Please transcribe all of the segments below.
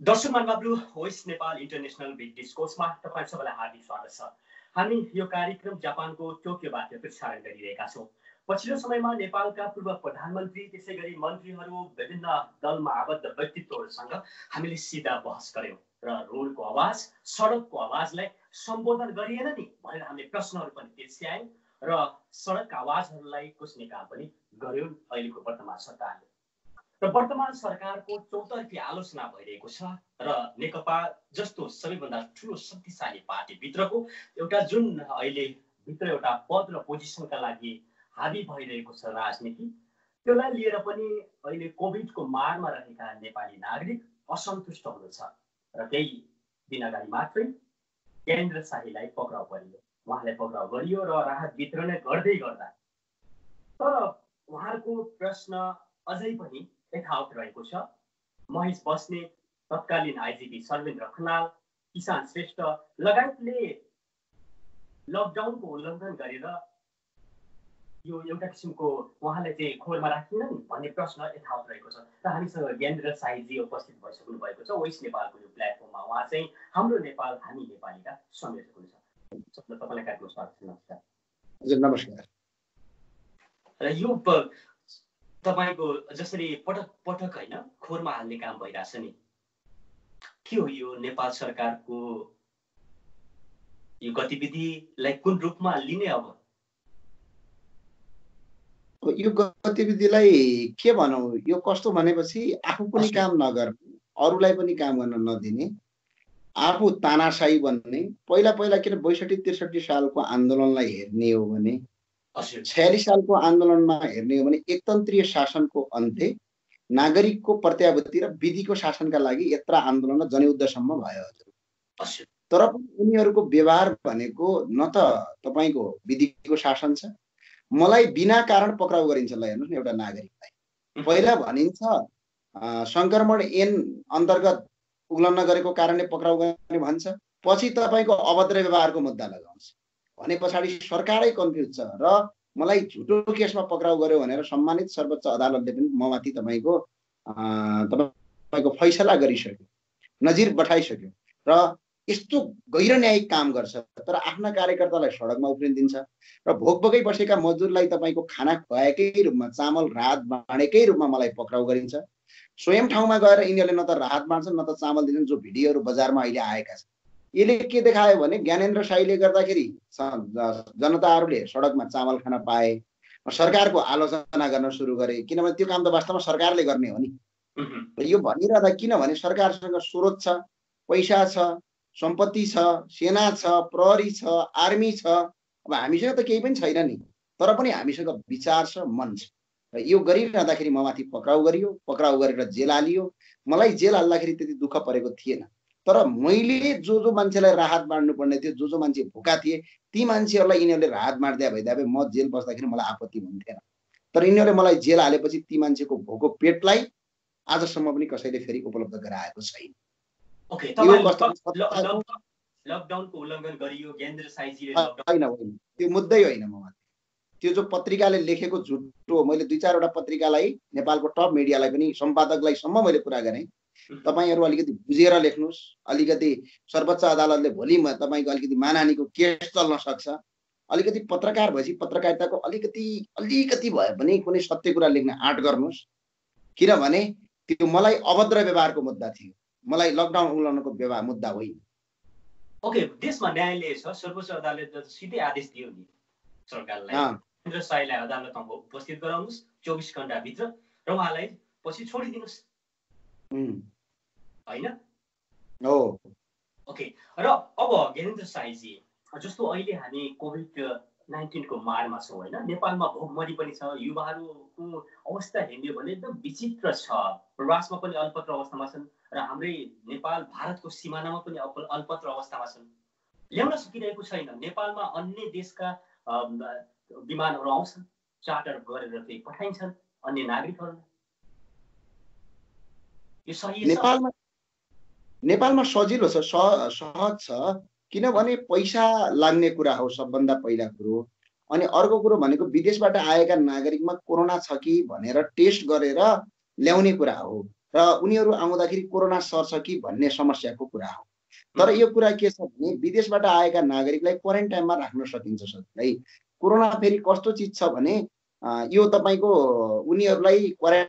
दर्शक महानुभावहरू, voice Nepal international big डिस्कोर्समा तपाईँ सबैलाई हार्दिक स्वागत छ। हामी यो कार्यक्रम जापानको टोकियोबाट प्रसारण गरिरहेका छौँ। पछिल्लो समयमा नेपालका पूर्व प्रधानमन्त्री त्यसै गरी मन्त्रीहरू विभिन्न दलमा आबद्ध व्यक्तित्वहरूसँग हामीले सिधा बहस गर्यौँ र रोडको आवाज, सडकको आवाजलाई सम्बोधन गरिएन नि भनेर हामीले प्रश्नहरू पनि तेर्स्यायौँ र सडकका आवाजहरूलाई कुच्ने काम पनि गर्यौँ अहिलेको वर्तमान सरकारले। र वर्तमान सरकारको चौतर्फी आलोचना भइरहेको छ र नेकपा जस्तो सबैभन्दा ठुलो शक्तिशाली पार्टीभित्रको एउटा जुन अहिले भित्र एउटा पद र पोजिसनका लागि हाबी भइरहेको छ राजनीति, त्यसलाई लिएर पनि अहिले कोभिडको मारमा रहेका नेपाली नागरिक असन्तुष्ट हुनुहुन्छ र केही दिन अगाडि मात्रै ज्ञानेन्द्र शाहीलाई पक्राउ गरियो। उहाँलाई पक्राउ गरियो र राहत वितरण गर्दै गर्दा तर उहाँहरूको प्रश्न अझै पनि यथावत रहेको छ। महेश बस्नेत, तत्कालीन आइजिपी सर्वेन्द्र खनाल, किसान श्रेष्ठ लगायतले लकडाउनको उल्लङ्घन गरेर यो एउटा किसिमको उहाँलाई चाहिँ खोरमा राखिन नि भन्ने प्रश्न यथावत रहेको छ र हामीसँग ज्ञानेन्द्र शाहीजी उपस्थित भइसक्नु भएको छ भोइस नेपालको यो प्लेटफर्ममा। उहाँ चाहिँ हाम्रो नेपाल हामी नेपालीका संयोजक हुनुहुन्छ। तपाईँलाई कार्यक्रम स्वागत छ। नमस्कार। हजुर नमस्कार। र यो तपाईको जसरी पटक पटक होइन खोरमा हाल्ने काम भइरहेछ नि, के हो यो नेपाल सरकारको यो गतिविधिलाई कुन रूपमा लिने? अब यो गतिविधिलाई के भनौँ, यो कस्तो भनेपछि आफू पनि काम नगर्ने, अरूलाई पनि काम गर्न नदिने, आफू तानाशाही बन्ने। पहिला पहिला किन 62-63 सालको आन्दोलनलाई हेर्ने हो भने, 46 सालको आन्दोलनमा हेर्ने हो भने एकतन्त्रीय शासनको अन्त्य, नागरिकको प्रत्याभूति र विधिको शासनका लागि यत्र आन्दोलन र जनयुद्धसम्म भयो। तर पनि उनीहरूको व्यवहार भनेको न त तपाईँको विधिको शासन छ, मलाई बिना कारण पक्राउ गरिन्छ। ल हेर्नुहोस् न, एउटा नागरिकलाई पहिला भनिन्छ संक्रमण ऐन अन्तर्गत उल्लङ्घन गरेको कारणले पक्राउ गर्ने भन्छ, पछि तपाईँको अभद्र व्यवहारको मुद्दा लगाउँछ भने पछाडि सरकारै कन्फ्युज छ र मलाई झुटो केसमा पक्राउ गर्यो भनेर सम्मानित सर्वोच्च अदालतले पनि ममाथि तपाईँको फैसला गरिसक्यो, नजिर बठाइसक्यो र यस्तो गैर न्यायिक काम गर्छ। तर आफ्ना कार्यकर्तालाई सडकमा उफ्रिदिन्छ र भोकभोकै बसेका मजदुरलाई तपाईँको खाना खुवाएकै रूपमा, चामल राहत बाँडेकै रूपमा मलाई पक्राउ गरिन्छ। स्वयं ठाउँमा गएर यिनीहरूले न त राहत बाँड्छन् न त चामल दिन्छन्, जो भिडियोहरू बजारमा अहिले आएका छन्। यसले के देखायो भने ज्ञानेन्द्र शाहीले गर्दाखेरि जनताहरूले सडकमा चामल खान पाए, सरकारको आलोचना गर्न सुरु गरे, किनभने त्यो काम त वास्तवमा सरकारले गर्ने हो नि। यो भनिरहँदा किनभने सरकारसँग स्रोत छ, पैसा छ, सम्पत्ति छ, सेना छ, प्रहरी छ, आर्मी छ। अब हामीसँग त केही पनि छैन नि, तर पनि हामीसँग विचार छ, मन छ। र यो गरिरहँदाखेरि ममाथि पक्राउ गरियो, पक्राउ गरेर जेल हालियो। मलाई जेल हाल्दाखेरि त्यति दुःख परेको थिएन, तर मैले जो मान्छेलाई राहत बाँड्नु पर्ने थियो, जो मान्छे भोका थिए, ती मान्छेहरूलाई यिनीहरूले राहत बाँड्दै भइदिए म जेल बस्दाखेरि मलाई आपत्ति हुन्थेन। तर यिनीहरूले मलाई जेल हालेपछि ती मान्छेको भोको पेटलाई आजसम्म पनि कसैले फेरि उपलब्ध गराएको छैन। लकडाउनको उल्लङ्घन गरियो ज्ञानेन्द्र शाहीजीले? होइन, त्यो मुद्दै होइन ममाथि। त्यो जो पत्रिकाले लेखेको झुटो, मैले 2-4वटा पत्रिकालाई, नेपालको टप मिडियालाई पनि, सम्पादकलाई सम्म मैले कुरा गरेँ, तपाईहरु अलिकति बुझेर लेख्नुस्। अलिकति सर्वोच्च अदालतले भोलि तपाईको अलिकति मानहानिको केस चल्न सक्छ। अलिकति पत्रकार भएपछि पत्रकारिताको अलिकति भए पनि कुनै सत्य कुरा लेख्न आँट गर्नुस्, किनभने त्यो मलाई अभद्र व्यवहारको मुद्दा थियो, मलाई लकडाउन उल्लङ्घनको व्यवहार मुद्दा होइन। ओके, देशमा न्यायालय छ, सर्वोच्च अदालतले सिधै आदेश दियो नि सरकारलाई, ज्ञानेन्द्र शाहीलाई अदालतमा उपस्थित गराउनुस् 24 घण्टाभित्र र उहाँलाई पछि छोडिदिनुस्, होइन? ओके, र अब ज्ञानेन्द्र शाहीजी, जस्तो अहिले हामी कोभिड-19 को मारमा छौँ होइन, नेपालमा भोकमरी पनि छ, युवाहरूको अवस्था हेर्ने हो भने एकदम विचित्र छ। प्रवासमा पनि अल्पत्र अवस्थामा छन् र हाम्रै नेपाल भारतको सिमानामा पनि अल्पत्र अवस्थामा छन्। ल्याउन सकिरहेको छैन। नेपालमा अन्य देशका विमानहरू आउँछन्, चार्टर गरेर चाहिँ पठाइन्छन् अन्य नागरिकहरूलाई। यो सही छ? नेपालमा सजिलो छ, सहज छ, किनभने पैसा लाग्ने कुरा हो सबभन्दा पहिला कुरो। अनि अर्को कुरो भनेको विदेशबाट आएका नागरिकमा कोरोना छ कि भनेर टेस्ट गरेर ल्याउने कुरा हो। र उनीहरू आउँदाखेरि कोरोना सर्छ कि भन्ने समस्याको कुरा हो। तर यो कुरा के छ भने विदेशबाट आएका नागरिकलाई क्वारेन्टाइनमा राख्न सकिन्छ सजिलै। कोरोना फेरि कस्तो चिज छ भने यो तपाईँको उनीहरूलाई क्वारेन्टाइन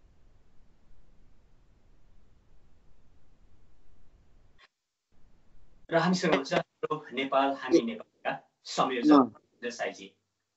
र हामीसँग हुन्छ नेपाल हामी नेपालका संयोजक देसाईजी।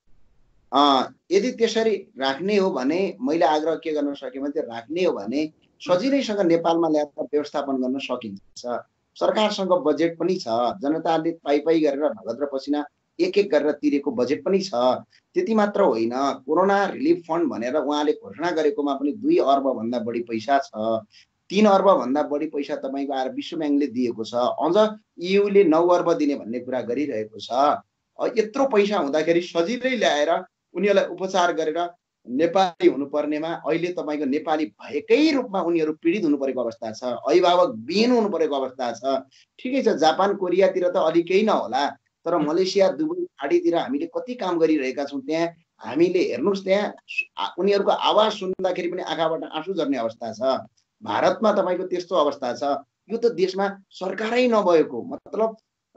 यदि त्यसरी राख्ने हो भने मैले आग्रह के गर्न सकेँ भने राख्ने हो भने सजिलैसँग नेपालमा ल्याएर व्यवस्थापन गर्न सकिन्छ। सरकारसँग बजेट पनि छ, जनताले पाइ गरेर नगद र पसिना एक गरेर तिरेको बजेट पनि छ। त्यति मात्र होइन, कोरोना रिलिफ फन्ड भनेर उहाँले घोषणा गरेकोमा पनि 2 अर्ब भन्दा बढी पैसा छ। 3 अर्ब भन्दा बढी पैसा तपाईँको आएर विश्व ब्याङ्कले दिएको छ। अझ इयुले 9 अर्ब दिने भन्ने कुरा गरिरहेको छ। यत्रो पैसा हुँदाखेरि सजिलै ल्याएर उनीहरूलाई उपचार गरेर नेपाली हुनुपर्नेमा अहिले तपाईँको नेपाली भएकै रूपमा उनीहरू पीडित हुनु परेको अवस्था छ, अभिभावक विहीन हुनु परेको अवस्था छ। ठिकै छ, जापान कोरियातिर त अलि केही नहोला, तर मलेसिया दुबई खाडीतिर हामीले कति काम गरिरहेका छौँ। त्यहाँ हामीले हेर्नुहोस्, त्यहाँ उनीहरूको आवाज सुन्दाखेरि पनि आँखाबाट आँसु झर्ने अवस्था छ। भारतमा तपाईँको त्यस्तो अवस्था छ। यो त देशमा सरकारै नभएको, मतलब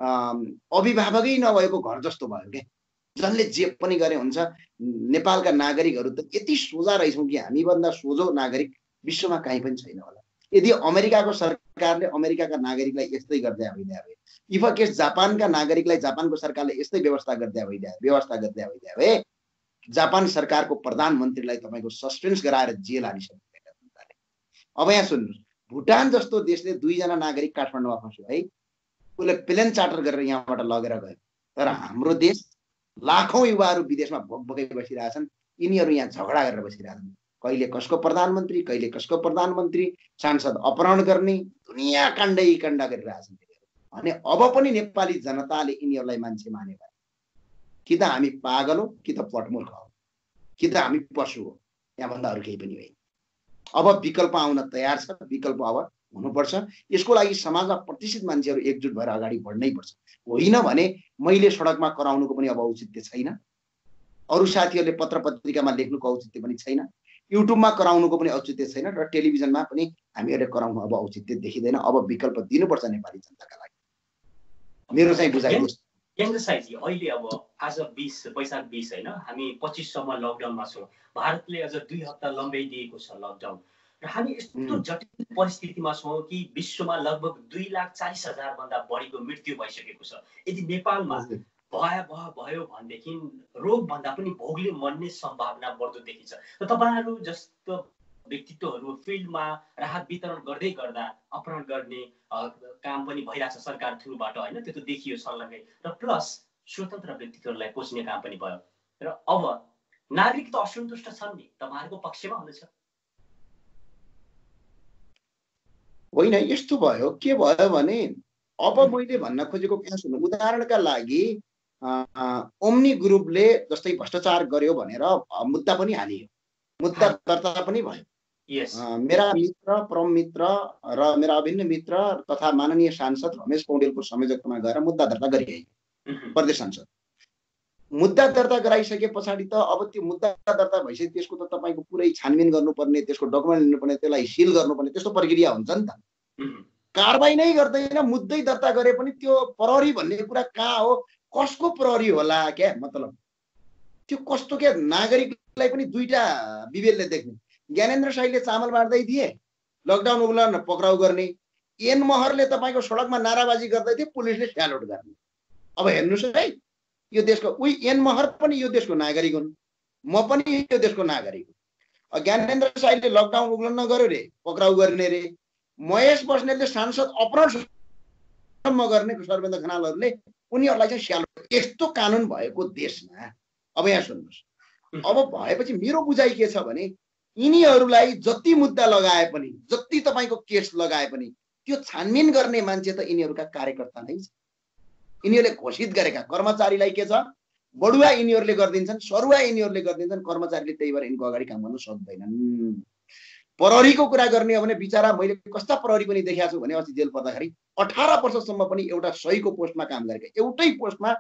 अभिभावकै नभएको घर जस्तो भयो क्या। जसले जे पनि गरे हुन्छ। नेपालका नागरिकहरू त यति सोझा रहेछौँ कि हामीभन्दा सोझो नागरिक विश्वमा कहीँ पनि छैन होला। यदि अमेरिकाको सरकारले अमेरिकाका नागरिकलाई यस्तै गर्दै भइदिए, इफ केस जापानका नागरिकलाई जापानको सरकारले यस्तै व्यवस्था गर्दै भइदिए जापान सरकारको प्रधानमन्त्रीलाई तपाईँको सस्पेन्स गराएर जेल हालिसक्नु। अब यहाँ सुन्नुहोस्, भुटान जस्तो देशले 2 जना नागरिक काठमाडौँमा फस्यो है, उसले प्लेन चार्टर गरेर यहाँबाट लगेर गयो। तर हाम्रो देश लाखौं युवाहरू विदेशमा भोकभोकै बसिरहेछन्। यिनीहरू यहाँ झगडा गरेर बसिरहेछन्। कहिले कसको प्रधानमन्त्री, कहिले कसको प्रधानमन्त्री, सांसद अपहरण गर्ने, दुनियाँ काण्डै काण्ड गरिरहेछन्। अनि अब पनि नेपाली जनताले यिनीहरूलाई मान्छे माने भए कि त हामी पागल हो, कि त पटमूर्ख हो, कि त हामी पशु हो। यहाँभन्दा अरू केही पनि होइन। अब विकल्प आउन तयार छ। विकल्प अब हुनुपर्छ। यसको लागि समाजमा प्रतिष्ठित मान्छेहरू एकजुट भएर अगाडि बढ्नै पर्छ। होइन भने मैले सडकमा कराउनुको पनि अब औचित्य छैन, अरू साथीहरूले पत्र पत्रिकामा लेख्नुको औचित्य पनि छैन, युट्युबमा कराउनुको पनि औचित्य छैन, र टेलिभिजनमा पनि हामीहरूले कराउनु अब औचित्य देखिँदैन। अब विकल्प दिनुपर्छ नेपाली जनताका लागि। मेरो चाहिँ बुझाइ त्यस्तो। केन्द्र साईजी, अहिले अब आज 20 वैशाख 20 होइन, हामी 25 सम्म लकडाउनमा छौँ। भारतले अझ 2 हप्ता लम्बाइदिएको छ लकडाउन। र हामी यस्तो जटिल परिस्थितिमा छौँ कि विश्वमा लगभग 2,40,000 भन्दा बढीको मृत्यु भइसकेको छ। यदि नेपालमा भयावह भयो भनेदेखि रोगभन्दा पनि भोगले मर्ने सम्भावना बढ्दो देखिन्छ। र तपाईँहरू जस्तो व्यक्तित्वहरू फिल्डमा राहत वितरण गर्दै गर्दा अपहरण गर्ने काम पनि भइरहेछ सरकार थ्रुबाट होइन, त्यो त देखियो सल्लाहै। र प्लस स्वतन्त्र व्यक्तित्वहरूलाई पोच्ने काम पनि भयो। र अब नागरिक त असन्तुष्ट छन् नि, तपाईँहरूको पक्षमा हुनेछ? होइन, यस्तो भयो, के भयो भने अब मैले भन्न खोजेको के सुन्नु, उदाहरणका लागि ओम्नी ग्रुपले जस्तै भ्रष्टाचार गर्यो भनेर मुद्दा पनि हालियो, मुद्दा दर्ता पनि भयो। मेरा मित्र, परम मित्र र मेरा अभिन्न मित्र तथा माननीय सांसद रमेश पौडेलको संयोजकतामा गएर मुद्दा दर्ता गरिए प्रदेश सांसद। मुद्दा दर्ता गराइसके पछाडि त अब त्यो मुद्दा दर्ता भइसके त्यसको त तपाईँको पुरै छानबिन गर्नुपर्ने, त्यसको डकुमेन्ट लिनुपर्ने, त्यसलाई सिल गर्नुपर्ने, त्यस्तो प्रक्रिया हुन्छ नि त। कारबाही नै गर्दैन, मुद्दै दर्ता गरे पनि त्यो प्रहरी भन्ने कुरा कहाँ हो, कसको प्रहरी होला क्या? मतलब त्यो कस्तो क्या, नागरिकलाई पनि दुईटा विवेकले देख्ने। ज्ञानेन्द्र साईले चामल बाँड्दै थिए, लकडाउन उल्लङ्घन पक्राउ गर्ने। एन महरले तपाईँको सडकमा नाराबाजी गर्दै थिए, पुलिसले स्यालुट गर्ने। अब हेर्नुहोस् है, यो देशको एन महर पनि यो देशको नागरिक हुन्, म पनि यो देशको नागरिक हुँ। ज्ञानेन्द्र साईले लकडाउन उल्लङ्घन गर्यो रे, पक्राउ गर्ने रे। महेश बस्नेतले सांसद अपहरणसम्म गर्ने सर्वेन्द्र खनालहरूले, उनीहरूलाई चाहिँ स्यालुट। यस्तो कानुन भएको देशमा अब यहाँ सुन्नुहोस्, अब भएपछि मेरो बुझाइ के छ भने यिनीहरूलाई जति मुद्दा लगाए पनि, जति तपाईँको केस लगाए पनि त्यो छानबिन गर्ने मान्छे त यिनीहरूका कार्यकर्ता नै छ। यिनीहरूले घोषित गरेका कर्मचारीलाई के छ, बढुवा यिनीहरूले गरिदिन्छन्, सरुवा यिनीहरूले गरिदिन्छन्, कर्मचारीले त्यही भएर यिनको अगाडि काम गर्न सक्दैनन्। प्रहरीको कुरा गर्ने हो भने बिचारा मैले कस्ता प्रहरी पनि देखेको छु भने अस्ति जेल पर्दाखेरि 18 वर्षसम्म पनि एउटा सहीको पोस्टमा काम गरेका, एउटै पोस्टमा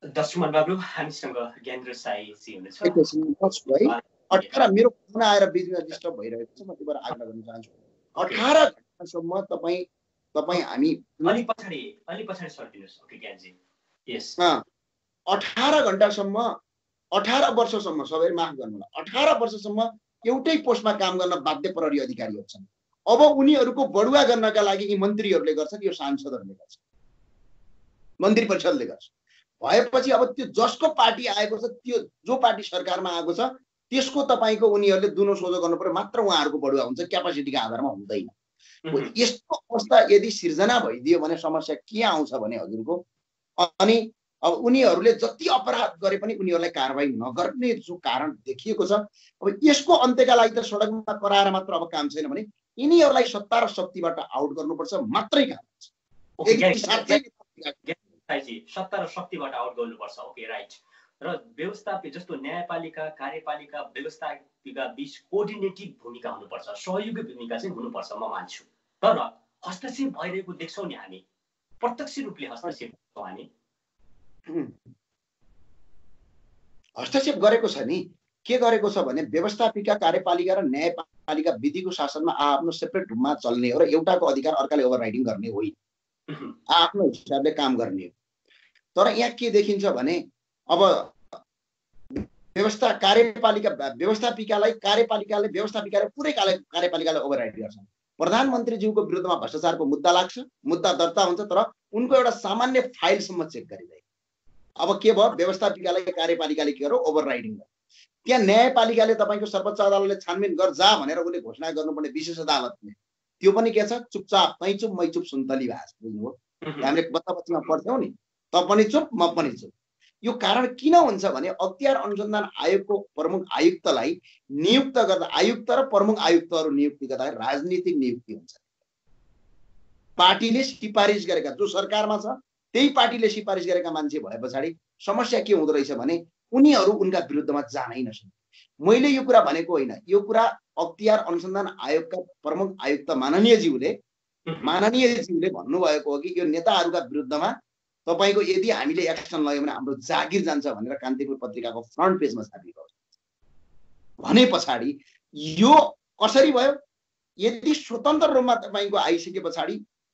दर्शमान बाबु हामीसँग ज्ञानेन्द्र साईजी हुनुहुन्छ। एकैछिन बस्छु है। 18 मेरो फोन आएर बिचमा डिस्टर्ब भइरहेको छ, म त्यही आग्रह गर्न चाहन्छु। 18 घण्टासम्म तपाईँ हामी अलि पछाडि सर्दिनुहोस्। ओके ज्ञानजी। यस 18 घण्टासम्म 18 वर्षसम्म, सबै माफ गर्नुहोला, 18 वर्षसम्म एउटै पोस्टमा काम गर्न बाध्य प्रहरी अधिकारीहरू छन्। अब उनीहरूको बढुवा गर्नका लागि यी मन्त्रीहरूले गर्छन्, यो सांसदहरूले गर्छन्, मन्त्री परिषदले गर्छ। भएपछि अब त्यो जसको पार्टी आएको छ, त्यो जो पार्टी सरकारमा आएको छ, त्यसको तपाईको उनीहरूले दुनो सोझो गर्नु पर्यो, मात्र उहाँहरूको बढुवा हुन्छ, क्यापासिटीको आधारमा हुँदैन। यस्तो अवस्था यदि सिर्जना भइदियो भने समस्या के आउँछ भने हजुरको, अनि अब उनीहरूले जति अपराध गरे पनि उनीहरूलाई कारबाही नगर्ने जो कारण देखिएको छ, अब यसको अन्त्यका लागि त सडकमा कराएर मात्र अब काम छैन भने यिनीहरूलाई सत्ता र शक्तिबाट आउट गर्नुपर्छ, मात्रै काम छ। सत्ता र शक्तिबाट आउट गर्नुपर्छ। Okay right. र व्यवस्थापिका जस्तो न्यायपालिका, कार्यपालिका, व्यवस्थापिका बीच कोअर्डिनेटिभ भूमिका हुनुपर्छ, सहयोगी भूमिका चाहिँ हुनुपर्छ, म मान्छु। तर हस्तक्षेप भइरहेको देख्छौँ नि हामी, प्रत्यक्ष रूपले हस्तक्षेप गर्छौँ हामी। हस्तक्षेप गरेको छ नि, के गरेको छ भने व्यवस्थापिका, कार्यपालिका र न्यायपालिका विधिको शासनमा आफ्नो सेपरेट रूपमा चल्ने हो र एउटाको अधिकार अर्काले ओभरराइडिङ गर्ने होइन, आफ्नो हिसाबले काम गर्ने हो। तर यहाँ के देखिन्छ भने अब व्यवस्थापिकाले पुरै कार्यपालिकाले ओभरराइड गर्छ। प्रधानमन्त्रीज्यूको विरुद्धमा भ्रष्टाचारको मुद्दा लाग्छ, मुद्दा दर्ता हुन्छ, तर उनको एउटा सामान्य फाइलसम्म चेक गरिँदैन। अब के भयो, व्यवस्थापिकाले कार्यपालिकाले के गर्यो, ओभरराइडिङ गर्यो। त्यहाँ न्यायपालिकाले तपाईको सर्वोच्च अदालतले छानबिन गर जा भनेर उसले घोषणा गर्नुपर्ने विशेष अदालतले, त्यो पनि के छ, चुपचाप तै चुप मै चुप सुन्तली भाष, बुझ्नुभयो? हामीले बच्चाबच्चीमा पढ्थ्यौँ नि, त पनि चुप म पनि चुप। यो कारण किन हुन्छ भने अख्तियार अनुसन्धान आयोगको प्रमुख आयुक्तलाई नियुक्त गर्दा, आयुक्त र प्रमुख आयुक्तहरू नियुक्ति गर्दा राजनीतिक नियुक्ति हुन्छ। पार्टीले सिफारिस गरेका, जो सरकारमा छ त्यही पार्टीले सिफारिस गरेका मान्छे भए पछाडि समस्या के हुँदो रहेछ भने उनीहरू उनका विरुद्धमा जानै नसक्ने। मैले यो कुरा भनेको होइन, यो कुरा अख्तियार अनुसन्धान आयोगका प्रमुख आयुक्त माननीयज्यूले भन्नुभएको हो कि यो नेताहरूका विरुद्धमा तपाईको यदि हामीले एक्सन लग्यो भने हाम्रो जागिर जान्छ भनेर कान्तिपुर पत्रिकाको फ्रन्ट पेजमा छापिएको भने पछाडि यो कसरी भयो? यदि स्वतन्त्र रूपमा तपाईको आइसके पछाडि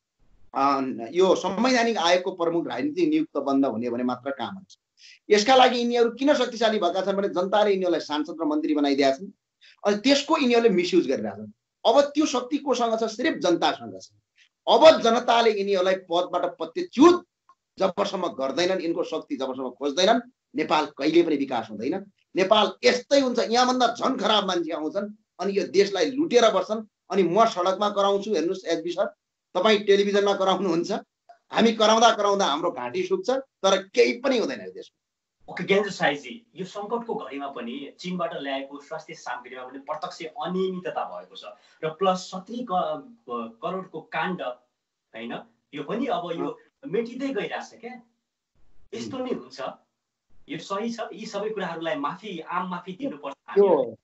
यो संवैधानिक आयोगको प्रमुख राजनीतिक नियुक्त बन्द हुने भने मात्र काम हुन्छ। यसका लागि यिनीहरू किन शक्तिशाली भएका छन् भने जनताले यिनीहरूलाई सांसद र मन्त्री बनाइदिएका छन्, अनि त्यसको यिनीहरूले मिसयुज गरिरहेका छन्। अब त्यो शक्ति कोसँग छ? सिर्फ जनतासँग छ। अब जनताले यिनीहरूलाई पदबाट पत्तेच्युत जबसम्म गर्दैनन्, यिनको शक्ति जबसम्म खोज्दैनन्, नेपाल कहिले पनि विकास हुँदैन। नेपाल यस्तै हुन्छ, यहाँभन्दा झन् खराब मान्छे आउँछन् अनि यो देशलाई लुटेर बस्छन्। अनि म सडकमा कराउँछु, हेर्नुहोस् एचबी सर, तपाईँ टेलिभिजनमा कराउनुहुन्छ, हामी कराउँदा कराउँदा हाम्रो घाँटी सुक्छ, तर केही पनि हुँदैन यो देशमा। ओके ज्ञानेन्द्र साईजी, यो सङ्कटको घडीमा पनि चीनबाट ल्याएको स्वास्थ्य सामग्रीमा पनि प्रत्यक्ष अनियमितता भएको छ र प्लस 70 करोडको काण्ड हैन, यो पनि अब यो मेटिँदै गइरहेछ क्या। यस्तो नै हुन्छ, यो सही छ? यी सबै कुराहरूलाई आम माफी दिनुपर्छ।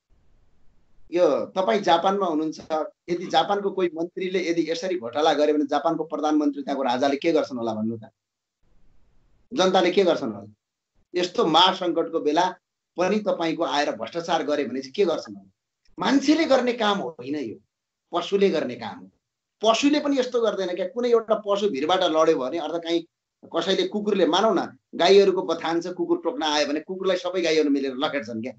यो तपाईँ जापानमा हुनुहुन्छ, यदि जापानको कोही मन्त्रीले यदि यसरी घोटाला गर्यो भने जापानको प्रधानमन्त्री त्यहाँको राजाले के गर्छन् होला भन्नु त? जनताले के गर्छन् होला? यस्तो महासङ्कटको बेला पनि तपाईँको आएर भ्रष्टाचार गरे भने चाहिँ के गर्छन् होला? मान्छेले गर्ने काम होइन यो, पशुले गर्ने काम हो। पशुले पनि यस्तो गर्दैन क्या। कुनै एउटा पशु भिरबाट लड्यो भने अर्थात् कहीँ कसैले कुकुरले, मानौ न गाईहरूको बथान छ, कुकुर टोक्न आयो भने कुकुरलाई सबै गाईहरू मिलेर लखेट्छन् क्या।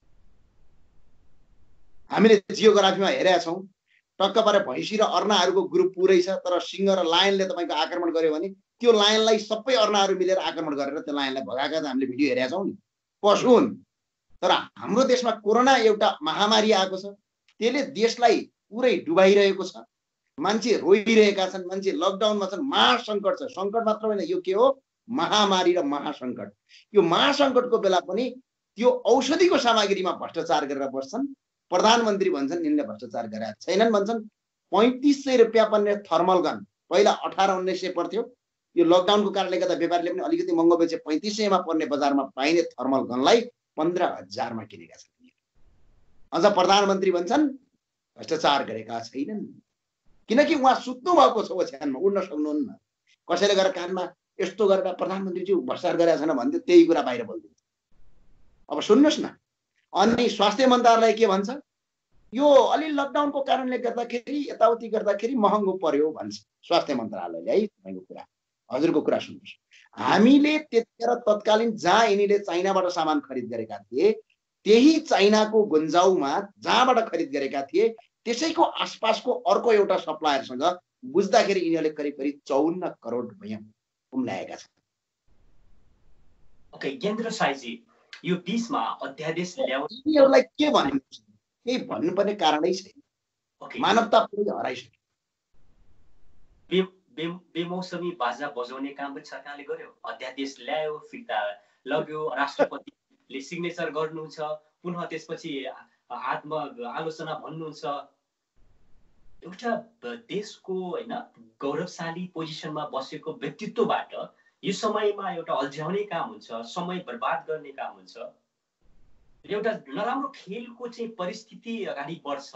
हामीले जियोग्राफीमा हेरेका छौँ, टक्क पारे भैँसी र अर्नाहरूको ग्रुप पुरै छ, तर सिंह र लायनले तपाईँको आक्रमण गर्यो भने त्यो लायनलाई सबै अर्नाहरू मिलेर आक्रमण गरेर त्यो लायनलाई भगाएका हामीले भिडियो हेरेका छौँ नि। पशु हुन्। तर हाम्रो देशमा कोरोना एउटा महामारी आएको छ, त्यसले देशलाई पुरै डुबाइरहेको छ। मान्छे रोइरहेका छन्, मान्छे लकडाउनमा छन्, महासङ्कट छ। सङ्कट मात्र होइन, यो के हो? महामारी र महासङ्कट। यो महासङ्कटको बेला पनि त्यो औषधिको सामग्रीमा भ्रष्टाचार गरेर बस्छन्। प्रधानमन्त्री भन्छन् यिनले भ्रष्टाचार गरेका छैनन् भन्छन्। 3500 रुपियाँ पर्ने थर्मल गन पहिला 1800-1900 पर्थ्यो, यो लकडाउनको कारणले गर्दा व्यापारीले पनि अलिकति महँगो बेचे 3500 पर्ने बजारमा पाइने थर्मल गनलाई 15,000 किनेका छन्। अझ प्रधानमन्त्री भन्छन् भ्रष्टाचार गरेका छैनन्, किनकि उहाँ सुत्नु भएको छ ओछ्यानमा, उड्न सक्नुहुन्न। कसैले गएर कानमा यस्तो गरेर प्रधानमन्त्रीज्यू भ्रष्टाचार गरेका छैन भन्थ्यो, त्यही कुरा बाहिर बोलिदिन्छ। अब सुन्नुहोस् न, अनि स्वास्थ्य मन्त्रालय के भन्छ, यो अलि लकडाउनको कारणले गर्दाखेरि यताउति गर्दाखेरि महँगो पर्यो भन्छ स्वास्थ्य मन्त्रालयले। है, तपाईँको कुरा, हजुरको कुरा सुन्नुहोस्। हामीले त्यतिखेर तत्कालीन जहाँ यिनीले चाइनाबाट सामान खरिद गरेका थिए, त्यही चाइनाको गुन्जाउमा जहाँबाट खरिद गरेका थिए त्यसैको आसपासको अर्को एउटा सप्लायरसँग बुझ्दाखेरि यिनीहरूले करिब करिब 54 करोड रुपैयाँ उम्ल्याएका छन्। ओके, गेन्द्र साईजी, यो बीचमा अध्यादेश ल्याउने यिनीहरूलाई के भन्नु, केही भन्नुपर्ने कारणै छैन। मानवता पुरै हराइसक्यो। बेमौसमी बाजा बजाउने काम पनि सरकारले गर्यो, अध्यादेश ल्यायो, फिर्ता लग्यो, राष्ट्रपतिले सिग्नेचर गर्नुहुन्छ, पुनः त्यसपछि आलोचना भन्नुहुन्छ। एउटा देशको हैन गौरवशाली पोजिसनमा बसेको व्यक्तित्वबाट यो समयमा एउटा अल्झ्याउने काम हुन्छ, समय बर्बाद गर्ने काम हुन्छ, एउटा नराम्रो खेलको चाहिँ परिस्थिति अगाडि बढ्छ।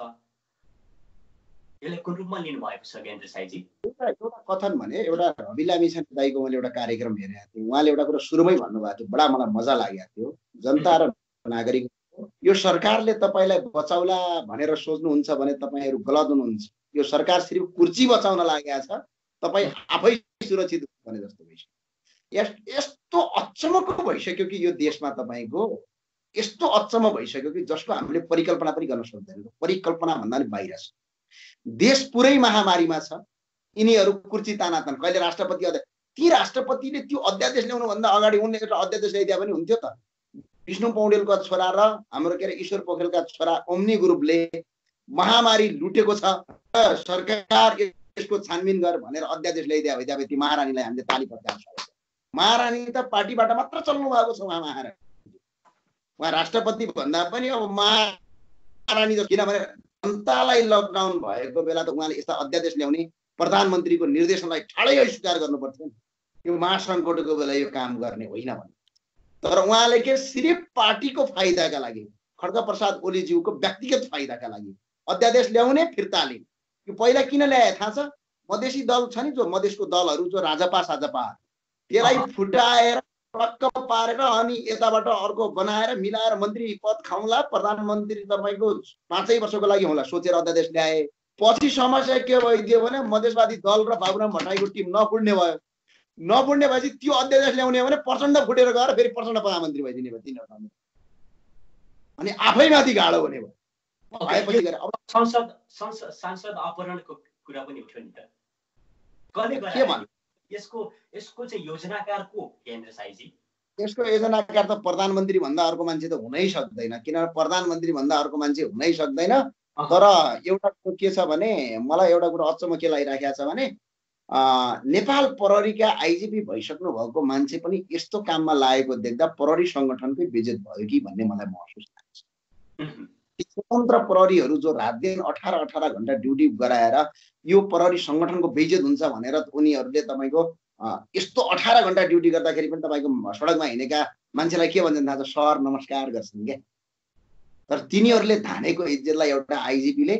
यसलाई कुन रूपमा लिनु भएको छ गेन्द्र साईजी? एउटा कथन भने, एउटा रवि लामिछाने दाइको मैले एउटा कार्यक्रम हेरेको थिएँ, उहाँले एउटा कुरा सुरुमै भन्नुभएको थियो, बडा मलाई मजा लागेको थियो। जनता र नागरिक, यो सरकारले तपाईँलाई बचाउला भनेर सोच्नुहुन्छ भने तपाईँहरू गलत हुनुहुन्छ। यो सरकार सिर्फ कुर्सी बचाउन लागेको छ, तपाईँ आफै सुरक्षित भने जस्तो भइसक्यो। यस्तो अचम्मको भइसक्यो कि यो देशमा तपाईँको यस्तो अचम्म भइसक्यो कि जसको हामीले परिकल्पना पनि गर्न सक्दैनौँ। परिकल्पना भन्दा पनि बाहिर छ। देश पुरै महामारीमा छ, यिनीहरू कुर्सी तानातान। कहिले राष्ट्रपति ती राष्ट्रपतिले त्यो अध्यादेश ल्याउनु भन्दा अगाडि उनले एउटा अध्यादेश ल्याइदिए पनि हुन्थ्यो त। विष्णु पौडेलको छोरा र हाम्रो के अरे ईश्वर पोखरेलका छोरा ओम्नी ग्रुपले महामारी लुटेको छ, सरकार यसको छानबिन गर भनेर अध्यादेश ल्याइदिए भइदिए ती महारानीलाई हामीले ताली बजाउँछौँ। महारानी त पार्टीबाट मात्र चल्नु भएको छ। उहाँ महारानी, उहाँ राष्ट्रपति भन्दा पनि अब महारानी जस्तो, किनभने जनतालाई लकडाउन भएको बेला त उहाँले यस्ता अध्यादेश ल्याउने प्रधानमन्त्रीको निर्देशनलाई ठाडै अस्वीकार गर्नुपर्थ्यो नि। यो महासङ्कटको बेला यो काम गर्ने होइन भने। तर उहाँले के सिर्फ पार्टीको फाइदाका लागि, खड्ग प्रसाद ओलीज्यूको व्यक्तिगत फाइदाका लागि अध्यादेश ल्याउने, फिर्ता लिने। यो पहिला किन ल्याए थाहा छ? मधेसी दल छ नि, जो मधेसको दलहरू जो राजपा साजपा, त्यसलाई फुटाएर टक्क पारेर अनि यताबाट अर्को बनाएर मिलाएर मन्त्री पद खाउँला, प्रधानमन्त्री तपाईँको 5 वर्षको लागि होला सोचेर अध्यादेश ल्याए। पछि समस्या के भइदियो भने मधेसवादी दल र बाबुराम भट्टराईको टिम नपुड्ने भयो। नपुड्ने भएपछि त्यो अध्यादेश ल्याउने भने प्रचण्ड फुटेर गएर फेरि प्रचण्ड प्रधानमन्त्री भइदिने भयो तिनीहरू, अनि आफैमाथि गाह्रो हुने भयो। सांसद अपहरणको कुरा पनि उठ्यो नि त, कसले गर्यो? यसको चाहिँ योजनाकार को गेन्द्र साईजी? यसको योजनाकार त प्रधानमन्त्री भन्दा अर्को मान्छे त हुनै सक्दैन, किनभने प्रधानमन्त्री भन्दा अर्को मान्छे हुनै सक्दैन। तर एउटा कुरो के छ भने, मलाई एउटा कुरो अचम्म के लागिराखेको छ भने, नेपाल प्रहरीका आइजिपी भइसक्नु भएको मान्छे पनि यस्तो काममा लागेको देख्दा प्रहरी सङ्गठनकै बेइज्जत भयो कि भन्ने मलाई महसुस लाग्छ। स्वतन्त्र प्रहरीहरू जो रात दिन 18 घण्टा ड्युटी गराएर यो प्रहरी सङ्गठनको बेइज्जत हुन्छ भनेर उनीहरूले तपाईँको यस्तो 18 घण्टा ड्युटी गर्दाखेरि पनि तपाईँको सडकमा हिँडेका मान्छेलाई के भन्छन् थाहा छ? सर नमस्कार गर्छन् क्या। तर तिनीहरूले धानेको इज्जतलाई एउटा आइजिपीले,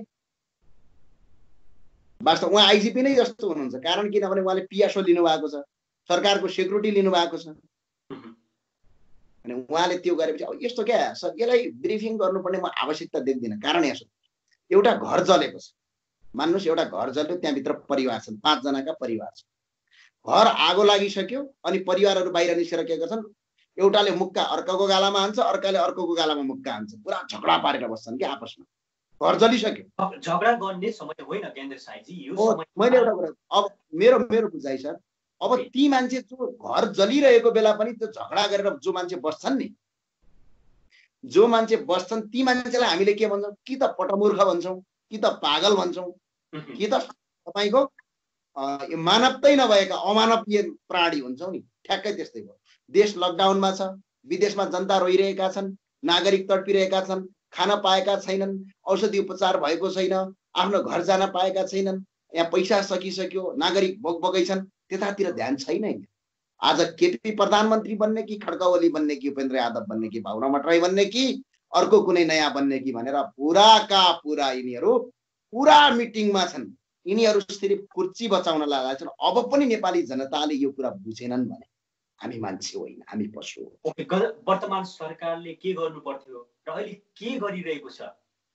वास्तव उहाँ आइजिपी नै जस्तो हुनुहुन्छ। कारण किनभने उहाँले पिएसओ लिनुभएको छ, सरकारको सेक्युरिटी लिनुभएको छ, अनि उहाँले त्यो गरेपछि अब यस्तो क्या सर, यसलाई ब्रिफिङ गर्नुपर्ने म आवश्यकता देख्दिनँ। कारण यसो, एउटा घर जलेको छ, मान्नुहोस् एउटा घर जल्यो, त्यहाँभित्र परिवार छन्, 5 जनाका परिवार छ। घर आगो लागिसक्यो अनि परिवारहरू बाहिर निस्केर के गर्छन्, एउटाले मुक्का अर्काको गालामा हान्छ, अर्काले अर्कोको गालामा मुक्का हान्छ, पुरा झगडा पारेर बस्छन् कि आपसमा। घर जलिसक्यो, झगडा गर्ने समय होइन गेन्द्र साईजी यो समय। मैले एउटा कुरा, अब मेरो बुझाइ सर, अब ती मान्छे जो घर जलिरहेको बेला पनि त्यो झगडा गरेर जो मान्छे बस्छन् नि, जो मान्छे बस्छन् ती मान्छेलाई हामीले के भन्छौँ? कि त पटमूर्ख भन्छौँ, कि त पागल भन्छौँ, कि त तपाईँको मानवतै नभएका अमानवीय प्राणी हुन्छौँ नि। ठ्याक्कै त्यस्तै हो। देश लकडाउनमा छ, विदेशमा जनता रोइरहेका छन्, नागरिक तडपिरहेका छन्, खान पाएका छैनन्, औषधि उपचार भएको छैन, आफ्नो घर जान पाएका छैनन्, यहाँ पैसा सकिसक्यो, नागरिक भोकभोकै छन्, त्यतातिर ध्यान छैन। आज केपी प्रधानमन्त्री बन्ने कि खड्का ओली बन्ने कि उपेन्द्र यादव बन्ने कि बाबुराम भट्टराई बन्ने कि अर्को कुनै नयाँ बन्ने कि भनेर पुराका पुरा यिनीहरू पुरा मिटिङमा छन्। यिनीहरू सिर्फ कुर्ची बचाउन लागेका छन्। अब पनि नेपाली जनताले यो कुरा बुझेनन् भने हामी मान्छे होइन, हामी पशु हो। वर्तमान सरकारले के गर्नु पर्थ्यो र अहिले के गरिरहेको छ?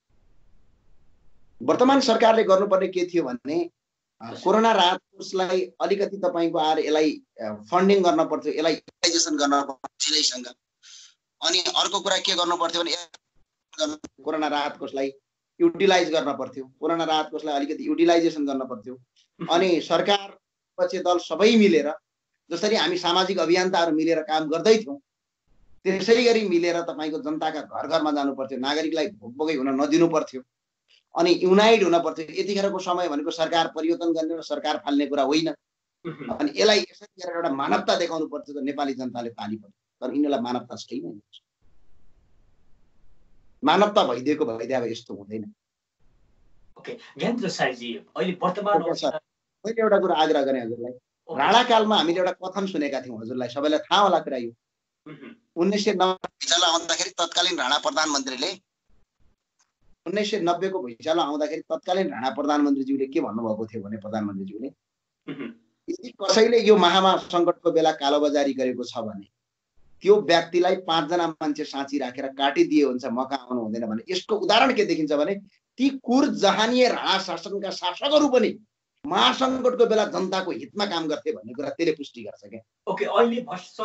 वर्तमान सरकारले गर्नुपर्ने के थियो भने कोरोना राहत कोषलाई अलिकति तपाईँको आएर यसलाई फन्डिङ गर्न पर्थ्यो, यसलाई युटिलाइजेसन गर्न पर्थ्यो सिलैसँग। अनि अर्को कुरा के गर्नु पर्थ्यो भने कोरोना राहत कोषलाई युटिलाइज गर्न पर्थ्यो, कोरोना राहत कोषलाई अलिकति युटिलाइजेसन गर्न पर्थ्यो। अनि सरकार पछि दल सबै मिलेर, जसरी हामी सामाजिक अभियन्ताहरू मिलेर काम गर्दै थियौँ त्यसै गरी मिलेर तपाईँको जनताका घर घरमा जानु पर्थ्यो, नागरिकलाई भोकभोकै हुन नदिनु पर्थ्यो, अनि युनाइट हुन पर्थ्यो। यतिखेरको समय भनेको सरकार परिवर्तन गर्ने र सरकार फाल्ने कुरा होइन। अनि यसलाई यसरी गरेर एउटा मानवता देखाउनु पर्थ्यो त नेपाली जनताले ताली पर्थ्यो। तर यिनीहरूलाई मानवता छैन। मानवता भइदिएको भइदिए अब यस्तो हुँदैन। ओके ज्ञानेन्द्र साईजी, अहिले वर्तमान मैले एउटा कुरा आग्रह गरेँ हजुरलाई। राणाकालमा हामीले एउटा कथन सुनेका थियौँ, हजुरलाई सबैलाई थाहा होला कुरा यो। 1990 भुइँचालो आउँदाखेरि तत्कालीन राणा प्रधानमन्त्रीले 1990 को भुइँचालो आउँदाखेरि तत्कालीन राणा प्रधानमन्त्रीज्यूले के भन्नुभएको थियो भने प्रधानमन्त्रीज्यूले यदि कसैले यो महामारी सङ्कटको बेला कालोबजारी गरेको छ भने त्यो व्यक्तिलाई 5 जना मान्छे साँची राखेर काटिदिए हुन्छ, मका आउनु हुँदैन भने। यसको उदाहरण के देखिन्छ भने ती कुर जहानीय राणा शासनका शासकहरू पनि महासङ्कटको बेला जनताको हितमा काम गर्थे भन्ने कुरा त्यसले पुष्टि गर्छ क्या। ओके अहिले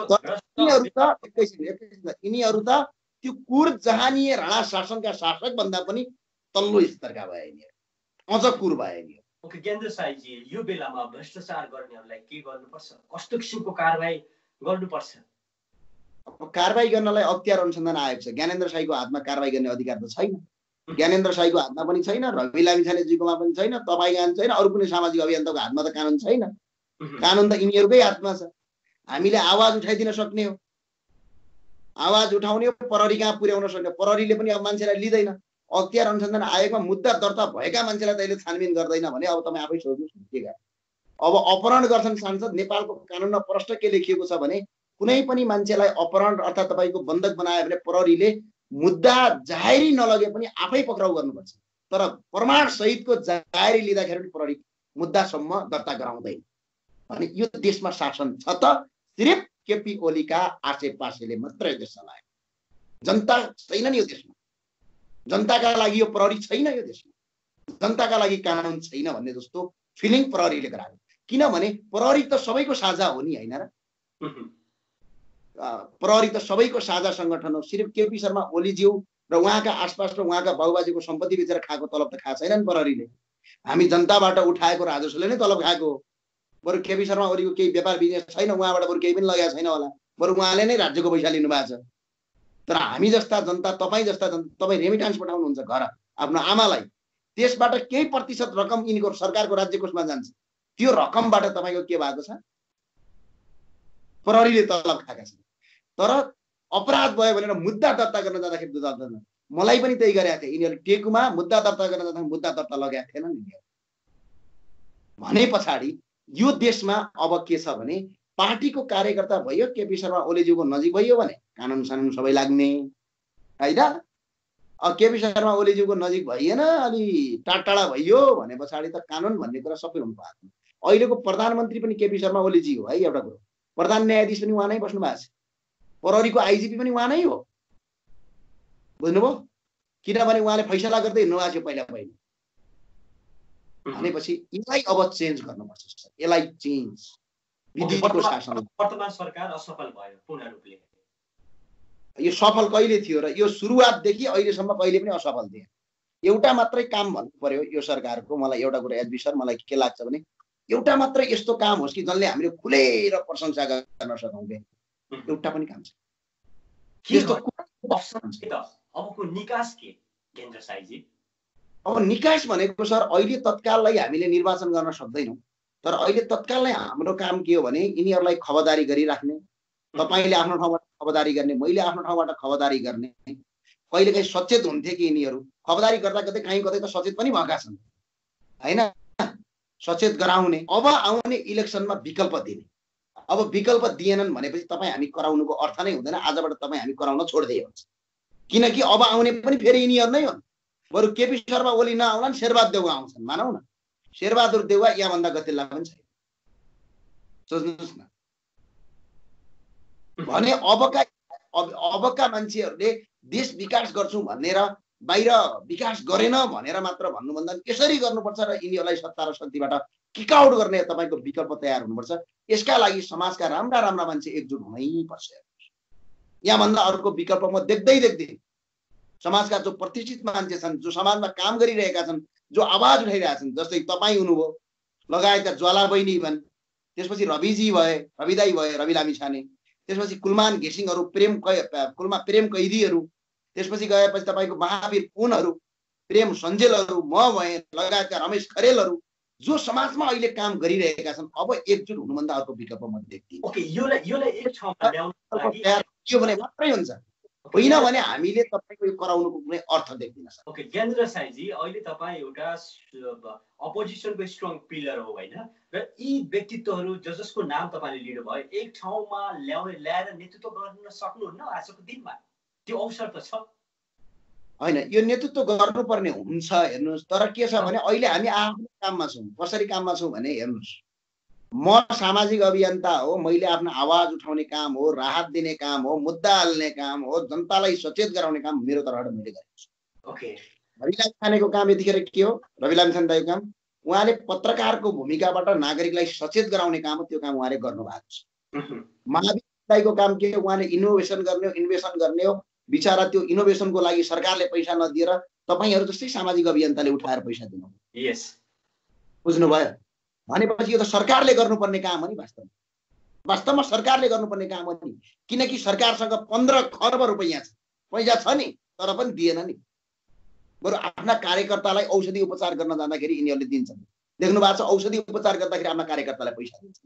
यिनीहरू त त्यो कुर जहानीय राणा शासनका शासक भन्दा पनि तल्लो स्तरका भए यिनीहरू, अझ कुर भए यिनीहरू। ओके ज्ञानेन्द्र साईजी, यो बेलामा भ्रष्टाचार गर्नेहरूलाई के गर्नुपर्छ? कस्तो किसिमको कारबाही गर्नुपर्छ? अब कारबाही गर्नलाई अख्तियार अनुसन्धान आयोग छ। ज्ञानेन्द्र साईको हातमा कारबाही गर्ने अधिकार त छैन। ज्ञानेन्द्र साईको हातमा पनि छैन, रवि लामिछानेजीकोमा पनि छैन, तपाईको हातमा छैन, अरू कुनै सामाजिक अभियन्ताको हातमा त कानुन छैन। कानुन त यिनीहरूकै हातमा छ। हामीले आवाज उठाइदिन सक्ने हो, आवाज उठाउने हो, प्रहरी कहाँ पुर्याउन सक्ने। प्रहरीले पनि अब मान्छेलाई लिँदैन। अख्तियार अनुसन्धान आयोगमा मुद्दा दर्ता भएका मान्छेलाई तैले छानबिन गर्दैन भने अब तपाईँ आफै सोच्नुहोस् के गर्नु। अब अपहरण गर्छन् सांसद। नेपालको कानुनमा प्रष्ट के लेखिएको छ भने कुनै पनि मान्छेलाई अपहरण अर्थात् तपाईँको बन्धक बनायो भने प्रहरीले मुद्दा जाहेरी नलगे पनि आफै पक्राउ गर्नुपर्छ। तर प्रमाण सहितको जाहेरी लिँदाखेरि पनि प्रहरी मुद्दासम्म दर्ता गराउँदैन। अनि यो देशमा शासन छ त सिर्फ केपी ओलीका आसेपासेले मात्रै देश चलायो। जनता छैन नि यो देशमा, जनताका लागि यो प्रहरी छैन यो देशमा, जनताका लागि कानुन छैन भन्ने जस्तो फिलिङ प्रहरीले गरायो। किनभने प्रहरी त सबैको साझा हो नि, होइन र? प्रहरी त सबैको साझा सङ्गठन हो। सिर्फ केपी शर्मा ओलीज्यू र उहाँका आसपास र उहाँका बाबुबाजेको सम्पत्ति बेचेर खाएको तलब त खाएको छैन नि प्रहरीले। हामी जनताबाट उठाएको राजस्वले नै तलब खाएको हो। बरु केपी शर्मा ओलीको केही व्यापार बिजनेस छैन, उहाँबाट बरु केही पनि लगाएको छैन होला, बरु उहाँले नै राज्यको पैसा लिनु भएको छ। तर हामी जस्ता जनता, तपाईँ जस्ता जनता, तपाईँ रेमिटान्स पठाउनुहुन्छ घर आफ्नो आमालाई, त्यसबाट केही प्रतिशत रकम यिनीको सरकारको राज्य कोषमा जान्छ। त्यो रकमबाट तपाईँको के भएको छ? प्रहरीले तलब खाएका छन्। तर अपराध भयो भनेर मुद्दा दर्ता गर्न जाँदाखेरि बुझ्दैन। मलाई पनि त्यही गरेका थिए यिनीहरूले। टेकुमा मुद्दा दर्ता गर्न जाँदाखेरि मुद्दा दर्ता लगाएका थिएनन् यिनीहरू। भने पछाडि यो देशमा अब के छ भने पार्टीको कार्यकर्ता भयो, केपी शर्मा ओलीज्यूको नजिक भयो भने कानुन सानुन सबै लाग्ने, होइन? केपी शर्मा ओलीज्यूको नजिक भइएन, अलि टाढा भइयो भने पछाडि त कानुन भन्ने कुरा सबै हुनु पाएको। अहिलेको प्रधानमन्त्री पनि केपी शर्मा ओलीजी हो है। एउटा कुरो, प्रधान न्यायाधीश पनि उहाँ नै बस्नु भएको छ, प्रहरीको आइजिपी पनि उहाँ नै हो। बुझ्नुभयो? किनभने उहाँले फैसला गर्दै हिँड्नुभएको थियो पहिला पहिला। भनेपछि यसलाई अब चेन्ज गर्नुपर्छ। यसलाई चेन्ज विधिको शासन। वर्तमान सरकार असफल भयो पूर्ण रूपले। यो सफल कहिले थियो र? यो सुरुवातदेखि अहिलेसम्म कहिले पनि असफल थियो। एउटा मात्रै काम भन्नु पर्यो यो सरकारको। मलाई एउटा कुरा एचबी सर, मलाई के लाग्छ भने एउटा मात्रै यस्तो काम होस् कि जसले हामीले खुलेर प्रशंसा गर्न सकौँ। एउटा पनि काम छैन। अबको निकास के ज्ञानेन्द्र साईजी? अब निकास भनेको सर अहिले तत्काललाई हामीले निर्वाचन गर्न सक्दैनौँ। तर अहिले तत्काललाई हाम्रो काम के हो भने यिनीहरूलाई खबरदारी गरिराख्ने। तपाईँले आफ्नो ठाउँबाट खबरदारी गर्ने, मैले आफ्नो ठाउँबाट खबरदारी गर्ने। कहिलेकाहीँ सचेत हुन्थे कि यिनीहरू खबरदारी गर्दा गर्दै काहीँ कतै त सचेत पनि भएका छन्, होइन? सचेत गराउने। अब आउने इलेक्सनमा विकल्प दिने। अब विकल्प दिएनन् भनेपछि तपाईँ हामी कराउनुको अर्थ नै हुँदैन। आजबाट तपाईँ हामी कराउन छोड्दै हुन्छ। किनकि अब आउने पनि फेरि यिनीहरू नै हुन्। बरु केपी शर्मा ओली नआउलान्, शेरबहादुर देउवा आउँछन्, मानौ न। शेरबहादुर देउवा यहाँभन्दा गतिल्ला पनि छैन। सोच्नुहोस् न। भने अबका मान्छेहरूले देश विकास गर्छु भनेर बाहिर विकास गरेन भनेर मात्र भन्नुभन्दा यसरी गर्नुपर्छ र यिनीहरूलाई सत्ता र शक्तिबाट किक आउट गर्ने तपाईँको विकल्प तयार हुनुपर्छ। यसका लागि समाजका राम्रा राम्रा मान्छे एकजुट हुनै पर्छ। यहाँभन्दा अर्को विकल्प म देख्दैन। समाजका जो प्रतिष्ठित मान्छे छन्, जो समाजमा काम गरिरहेका छन्, जो आवाज उठाइरहेका छन्, जस्तै तपाईँ हुनुभयो, लगायतका ज्वाला बहिनी भन्, त्यसपछि रविजी भए, रविदाई भए, रवि लामिछाने, त्यसपछि कुलमान घिसिङहरू, प्रेम कैदीहरू, त्यसपछि गएपछि तपाईँको महावीर पुनहरू, प्रेम सञ्जेलहरू, म भए, लगायतका रमेश खरेलहरू, जो समाजमा अहिले काम गरिरहेका छन्, अब एकजुट हुनुभन्दा अर्को विकल्प म देख्दिनँ। ओके, योलाई एक ठाउँमा ल्याउनको लागि के भने मात्रै हुन्छ, होइन भने हामीले तपाईँको यो कराउनुको कुनै अर्थ देख्दिन। ओके ज्ञानेन्द्र साईजी, अहिले तपाईँ एउटा अपोजिसनको स्ट्रङ पिलर हो होइन, र यी व्यक्तित्वहरू जसको नाम तपाईँले लिनुभयो एक ठाउँमा ल्याएर नेतृत्व गर्न सक्नुहुन्न आजको दिनमा? त्यो अवसर त छ होइन, यो नेतृत्व गर्नुपर्ने हुन्छ। हेर्नुहोस्, तर के छ भने अहिले हामी आफ्नो काममा छौँ। कसरी काममा छौँ भने हेर्नुहोस्, म सामाजिक अभियन्ता हो, मैले आफ्नो आवाज उठाउने काम हो, राहत दिने काम हो, मुद्दा हाल्ने काम हो, जनतालाई सचेत गराउने काम मेरो तर्फबाट मैले गरेको छु। ओके, रवि लामिछानेको काम यतिखेर के हो? रवि लामिछाने दाइको काम उहाँले पत्रकारको भूमिकाबाट नागरिकलाई सचेत गराउने काम हो, त्यो काम उहाँले गर्नुभएको छ। महावीर दाइको काम के हो? उहाँले इनोभेसन गर्ने हो, इन्भेसन गर्ने हो। बिचरा त्यो इनोभेसनको लागि सरकारले पैसा नदिएर तपाईँहरू जस्तै सामाजिक अभियन्ताले उठाएर पैसा दिनु। यस, बुझ्नुभयो? भनेपछि यो त सरकारले गर्नुपर्ने काम हो नि। वास्तवमा सरकारले गर्नुपर्ने काम हो नि, किनकि सरकारसँग 15 खर्ब रुपैयाँ छ, पैसा छ नि, तर पनि दिएन नि। बरु आफ्ना कार्यकर्तालाई औषधि उपचार गर्न जाँदाखेरि यिनीहरूले दिन्छन्। देख्नु भएको छ, औषधि उपचार गर्दाखेरि आफ्ना कार्यकर्तालाई पैसा दिन्छन्।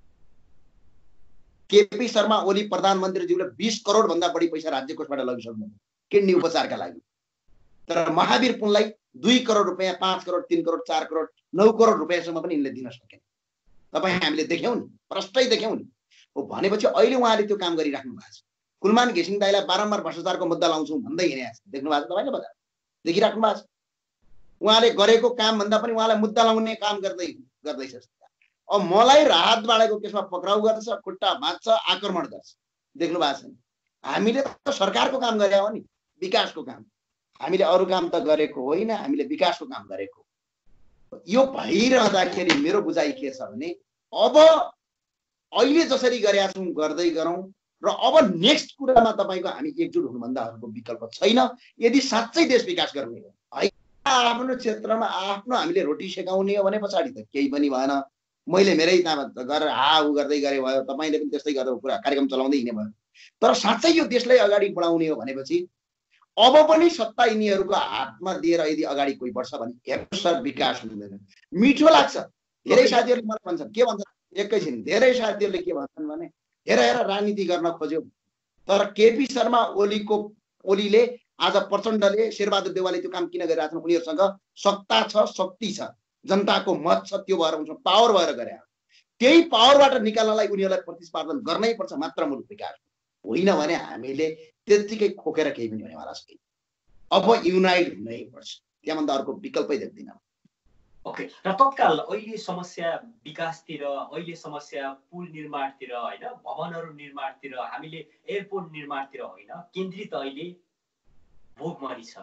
केपी शर्मा ओली प्रधानमन्त्रीज्यूले 20 करोड भन्दा बढी पैसा राज्य कोषबाट लगिसक्नु किडनी उपचारका लागि। तर महावीर पुनलाई 2 करोड रुपैयाँ, 5 करोड, 3 करोड, 4 करोड, 9 करोड रुपैयाँसम्म पनि यिनले दिन सकेन। तपाईँ हामीले देख्यौँ नि, प्रष्टै देख्यौँ नि। हो भनेपछि अहिले उहाँले त्यो काम गरिराख्नु भएको छ। कुलमान घिसिङ दाइलाई बारम्बार भ्रष्टाचारको मुद्दा लाउँछौँ भन्दै हिँडेको छ, देख्नु भएको छ तपाईँले, बजार देखिराख्नु भएको छ। उहाँले गरेको काम भन्दा पनि उहाँलाई मुद्दा लाउने काम गर्दैछ। अब मलाई राहत बाँडेको केसमा पक्राउ गर्छ, खुट्टा भाँच्छ, आक्रमण गर्छ, देख्नु भएको छ। हामीले त सरकारको काम गरे हो नि, विकासको काम। हामीले अरू काम त गरेको होइन, हामीले विकासको काम गरेको। यो भइरहँदाखेरि मेरो बुझाइ के छ भने अब अहिले जसरी गरेका छौँ गर्दै गरौँ, र अब नेक्स्ट कुरामा तपाईँको हामी एकजुट हुनुभन्दा अर्को विकल्प छैन। यदि साँच्चै देश विकास गर्ने हो, आफ्नो क्षेत्रमा आफ्नो हामीले रोटी सेकाउने हो भने पछाडि त केही पनि भएन। मैले मेरै तामा गरेर हाउ गर्दै गरे भयो, तपाईँले पनि त्यस्तै गरेर पुरा कार्यक्रम चलाउँदै हिँड्ने भयो। तर साँच्चै यो देशलाई अगाडि बढाउने हो भनेपछि अब पनि सत्ता यिनीहरूको हातमा दिएर यदि अगाडि कोही बढ्छ भने हेर्नुहोस् सर, विकास हुँदैन। मिठो लाग्छ। धेरै साथीहरूले मलाई भन्छन्, के भन्छन् एकैछिन, धेरै साथीहरूले के भन्छन् भने हेर राजनीति गर्न खोज्यो। तर केपी शर्मा ओलीले आज प्रचण्डले, शेरबहादुर देउवाले त्यो काम किन गरिरहेछन्? उनीहरूसँग सत्ता छ, शक्ति छ, जनताको मत छ, त्यो भएर हुन्छ, पावर भएर गरे। त्यही पावरबाट निकाल्नलाई उनीहरूलाई प्रतिस्पर्धन गर्नै पर्छ मात्र मुलुक विकास होइन भने हामीले त्यतिकै खोकेर केही पनि हुनेवाला छैन। अब युनाइट हुनै पर्छ, त्यहाँभन्दा अर्को विकल्पै देख्दिन। ओके, र तत्काल अहिले समस्या विकासतिर, अहिले समस्या पुल निर्माणतिर होइन, भवनहरू निर्माणतिर, हामीले एयरपोर्ट निर्माणतिर होइन, केन्द्रित अहिले भोगमरी छ।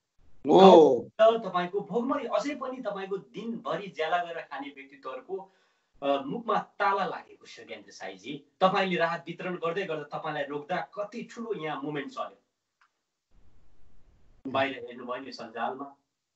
तपाईँको भोगमरी अझै पनि तपाईँको दिनभरि ज्याला गरेर खाने व्यक्तित्वहरूको मुखमा ताला लागेको छ। ज्ञानेन्द्र साईजी, तपाईँले राहत वितरण गर्दै गर्दा तपाईँलाई रोक्दा कति ठुलो यहाँ मुभमेन्ट चल्यो, बाहिर हेर्नुभयो नि सञ्जालमा।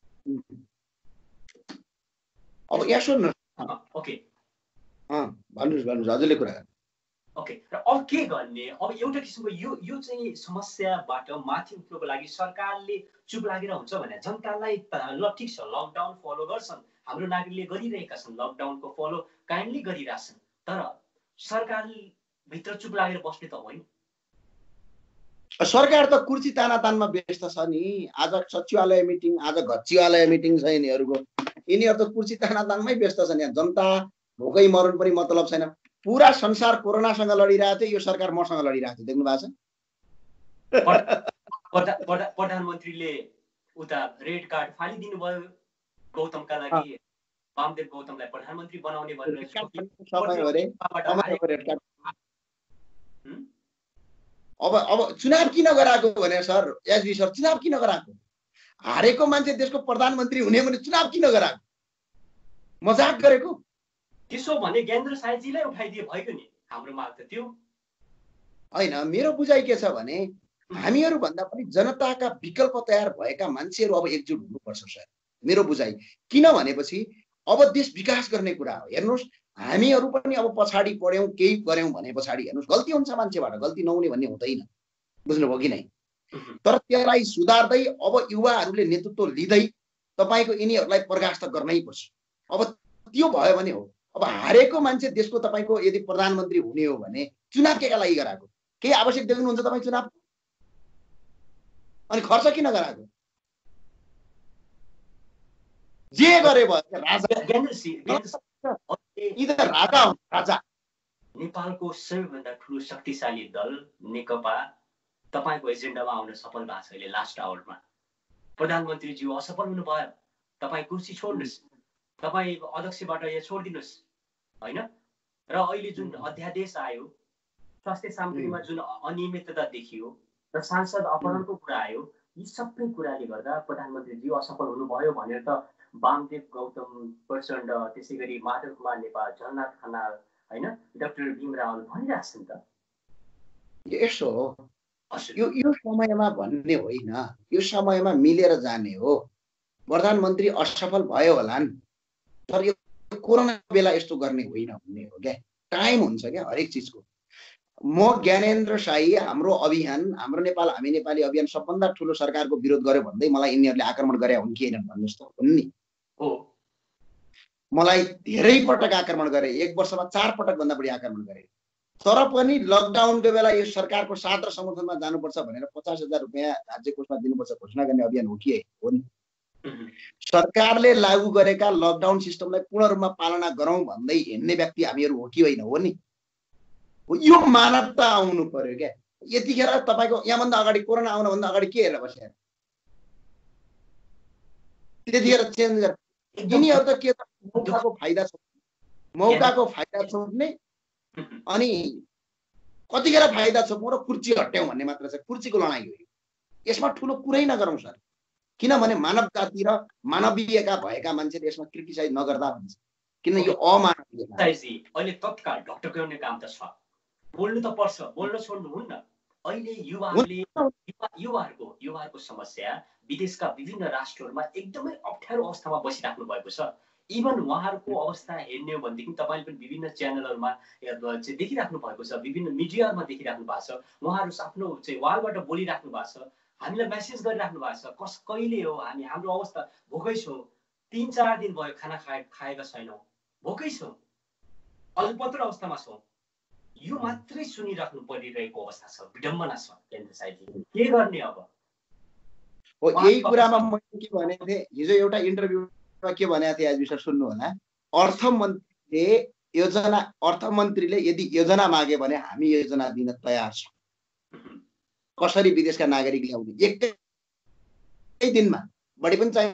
अब यहाँ सुन्नु, ओके भन्नुहोस् हजुरले कुरा गर्नु। ओके, र अब के गर्ने? अब एउटा किसिमको यो चाहिँ समस्याबाट माथि उठ्नुको लागि सरकारले चुप लागेर हुन्छ भने जनतालाई ल ठिक छ, लकडाउन फलो गर्छन्, हाम्रो नागरिकले गरिरहेका छन्, लकडाउनको फलो काइन्डली गरिरहेछन्, तर सरकारभित्र चुप लागेर बस्ने त होइन। सरकार त कुर्सी तानातानमा व्यस्त छ नि। आज सचिवालय मिटिङ, आज घचिवालय मिटिङ छ यिनीहरूको। यिनीहरू त कुर्सी तानातानमै व्यस्त छन्। यहाँ जनता भोकै मर्नु पनि मतलब छैन। पुरा संसार कोरोनासँग लडिरहेको थियो, यो सरकार मसँग लडिरहेको थियो, देख्नु भएको छ। प्रधानमन्त्रीले उता रेड कार्ड फालिदिनु भयो गौतमका लागि, वामदेव गौतमलाई प्रधानमन्त्री बनाउने भनेर समय हो रे, समय हो रेड कार्ड। अब चुनाव किन गराएको भने सर, एसबी सर, चुनाव किन गराएको? हारेको मान्छे देशको प्रधानमन्त्री हुने भने चुनाव किन गराएको? मजाक गरेको? त्यसो भने ज्ञानेन्द्र साईजीलाई उठाइदिए भएको नि, हाम्रो माग त त्यो होइन। मेरो बुझाइ के छ भने हामीहरू भन्दा पनि जनताका विकल्प तयार भएका मान्छेहरू अब एकजुट हुनुपर्छ सर, मेरो बुझाइ। किन भनेपछि अब देश विकास गर्ने कुरा हो। हेर्नुहोस्, हामीहरू पनि अब पछाडि पढ्यौँ, केही गऱ्यौँ भने पछाडि हेर्नुहोस्, गल्ती हुन्छ मान्छेबाट, गल्ती नहुने भन्ने हुँदैन, बुझ्नुभयो कि नै? तर त्यसलाई सुधार्दै अब युवाहरूले नेतृत्व लिँदै तपाईँको यिनीहरूलाई बर्खास्त गर्नै पर्छ। अब त्यो भयो भने हो। अब हारेको मान्छे देशको तपाईँको यदि प्रधानमन्त्री हुने हो भने चुनाव केका लागि गराएको? केही आवश्यक देख्नुहुन्छ तपाईँ चुनाव? अनि खर्च किन गराएको? जे गरे भयो राजा। नेपालको सबैभन्दा ठुलो शक्तिशाली दल नेकपा तपाईँको एजेन्डामा आउन सफल भएको छ। अहिले लास्ट आवरमा प्रधानमन्त्रीज्यू असफल हुनुभयो। तपाईँ कुर्सी छोड्नुहोस्, तपाईँ अध्यक्षबाट यहाँ छोडिदिनुहोस् होइन। र अहिले जुन अध्यादेश आयो, स्वास्थ्य सामग्रीमा जुन अनियमितता देखियो र सांसद अपहरणको कुरा आयो, यी सबै कुराले गर्दा प्रधानमन्त्रीज्यू असफल हुनुभयो भनेर त वामदेव गौतम प्रचण्ड, त्यसै गरी माधव कुमार नेपाल, झलनाथ खनाल होइन, डाक्टर भीम रावल भनिरहेछन् त। यसो हो, यो समयमा भन्ने होइन, यो समयमा मिलेर जाने हो। प्रधानमन्त्री असफल भयो होलान्, तर यो कोरोना बेला यस्तो गर्ने होइन भन्ने हो क्या। टाइम हुन्छ क्या हरेक चिजको। म ज्ञानेन्द्र साई, हाम्रो अभियान, हाम्रो नेपाल हामी नेपाली अभियान सबभन्दा ठुलो सरकारको विरोध गर्यो भन्दै मलाई यिनीहरूले आक्रमण गरे हुन् कि होइन भन्नुहोस् त? हुन् नि। मलाई धेरै पटक आक्रमण गरे, 1 वर्षमा 4 पटक भन्दा बढी आक्रमण गरे। तर पनि लकडाउनको बेला यो सरकारको साथ र समर्थनमा जानुपर्छ भनेर 50,000 रुपियाँ राज्य कोषमा दिनुपर्छ घोषणा गर्ने अभियान हो कि हो नि? सरकारले लागू गरेका लकडाउन सिस्टमलाई पूर्ण रूपमा पालना गरौँ भन्दै हिँड्ने व्यक्ति हामीहरू हो कि होइन? हो नि। यो मानवता आउनु पर्यो क्या। यतिखेर तपाईँको यहाँभन्दा अगाडि कोरोना आउनुभन्दा अगाडि के हेरेर बसे? त्यतिखेर चेन्ज गर। यिनीहरू त के मौकाको फाइदा छोड्ने अनि कतिखेर फाइदा छोप्यौँ र कुर्ची हट्यौँ भन्ने मात्र छ। कुर्चीको लडाइँ हो। यसमा ठुलो कुरै नगरौँ सर, किनभने मानव जाति र मानवीयका भएका मान्छेले यसमा क्रिटिसाइज नगर्दा भन्छ। किन यो अमानवीय अहिले तत्काल ढकढक्याउने काम त छ, बोल्नु त पर्छ, बोल्न छोड्नुहुन्न। अहिले युवाहरूको समस्या विदेशका विभिन्न राष्ट्रहरूमा एकदमै अप्ठ्यारो अवस्थामा बसिराख्नु भएको छ। इभन उहाँहरूको अवस्था हेर्ने हो भनेदेखि तपाईँले पनि विभिन्न च्यानलहरूमा देखिराख्नु भएको छ, विभिन्न मिडियाहरूमा देखिराख्नु भएको छ। उहाँहरू आफ्नो वालबाट बोलिराख्नु भएको छ, हामीलाई मेसेज गरिराख्नु भएको छ, कहिले हो हाम्रो अवस्था, भोकै छौँ, 3-4 दिन भयो खाना खाएका छैनौँ, भोकै छौँ, अल्पत्र अवस्थामा छौँ। यो मात्रै सुनिराख्नु परिरहेको अवस्था छ। विडम्बना छ केन्द्र साईजी, के गर्ने अब? हो, यही कुरामा मैले के भनेको थिएँ हिजो एउटा इन्टरभ्यूमा, के भनेको थिएँ आज सर सुन्नु होला। अर्थमन्त्रीले यदि योजना मागे भने हामी योजना दिन तयार छौँ। कसरी विदेशका नागरिक ल्याउने, एकै दिनमा, बढी पनि चाहिए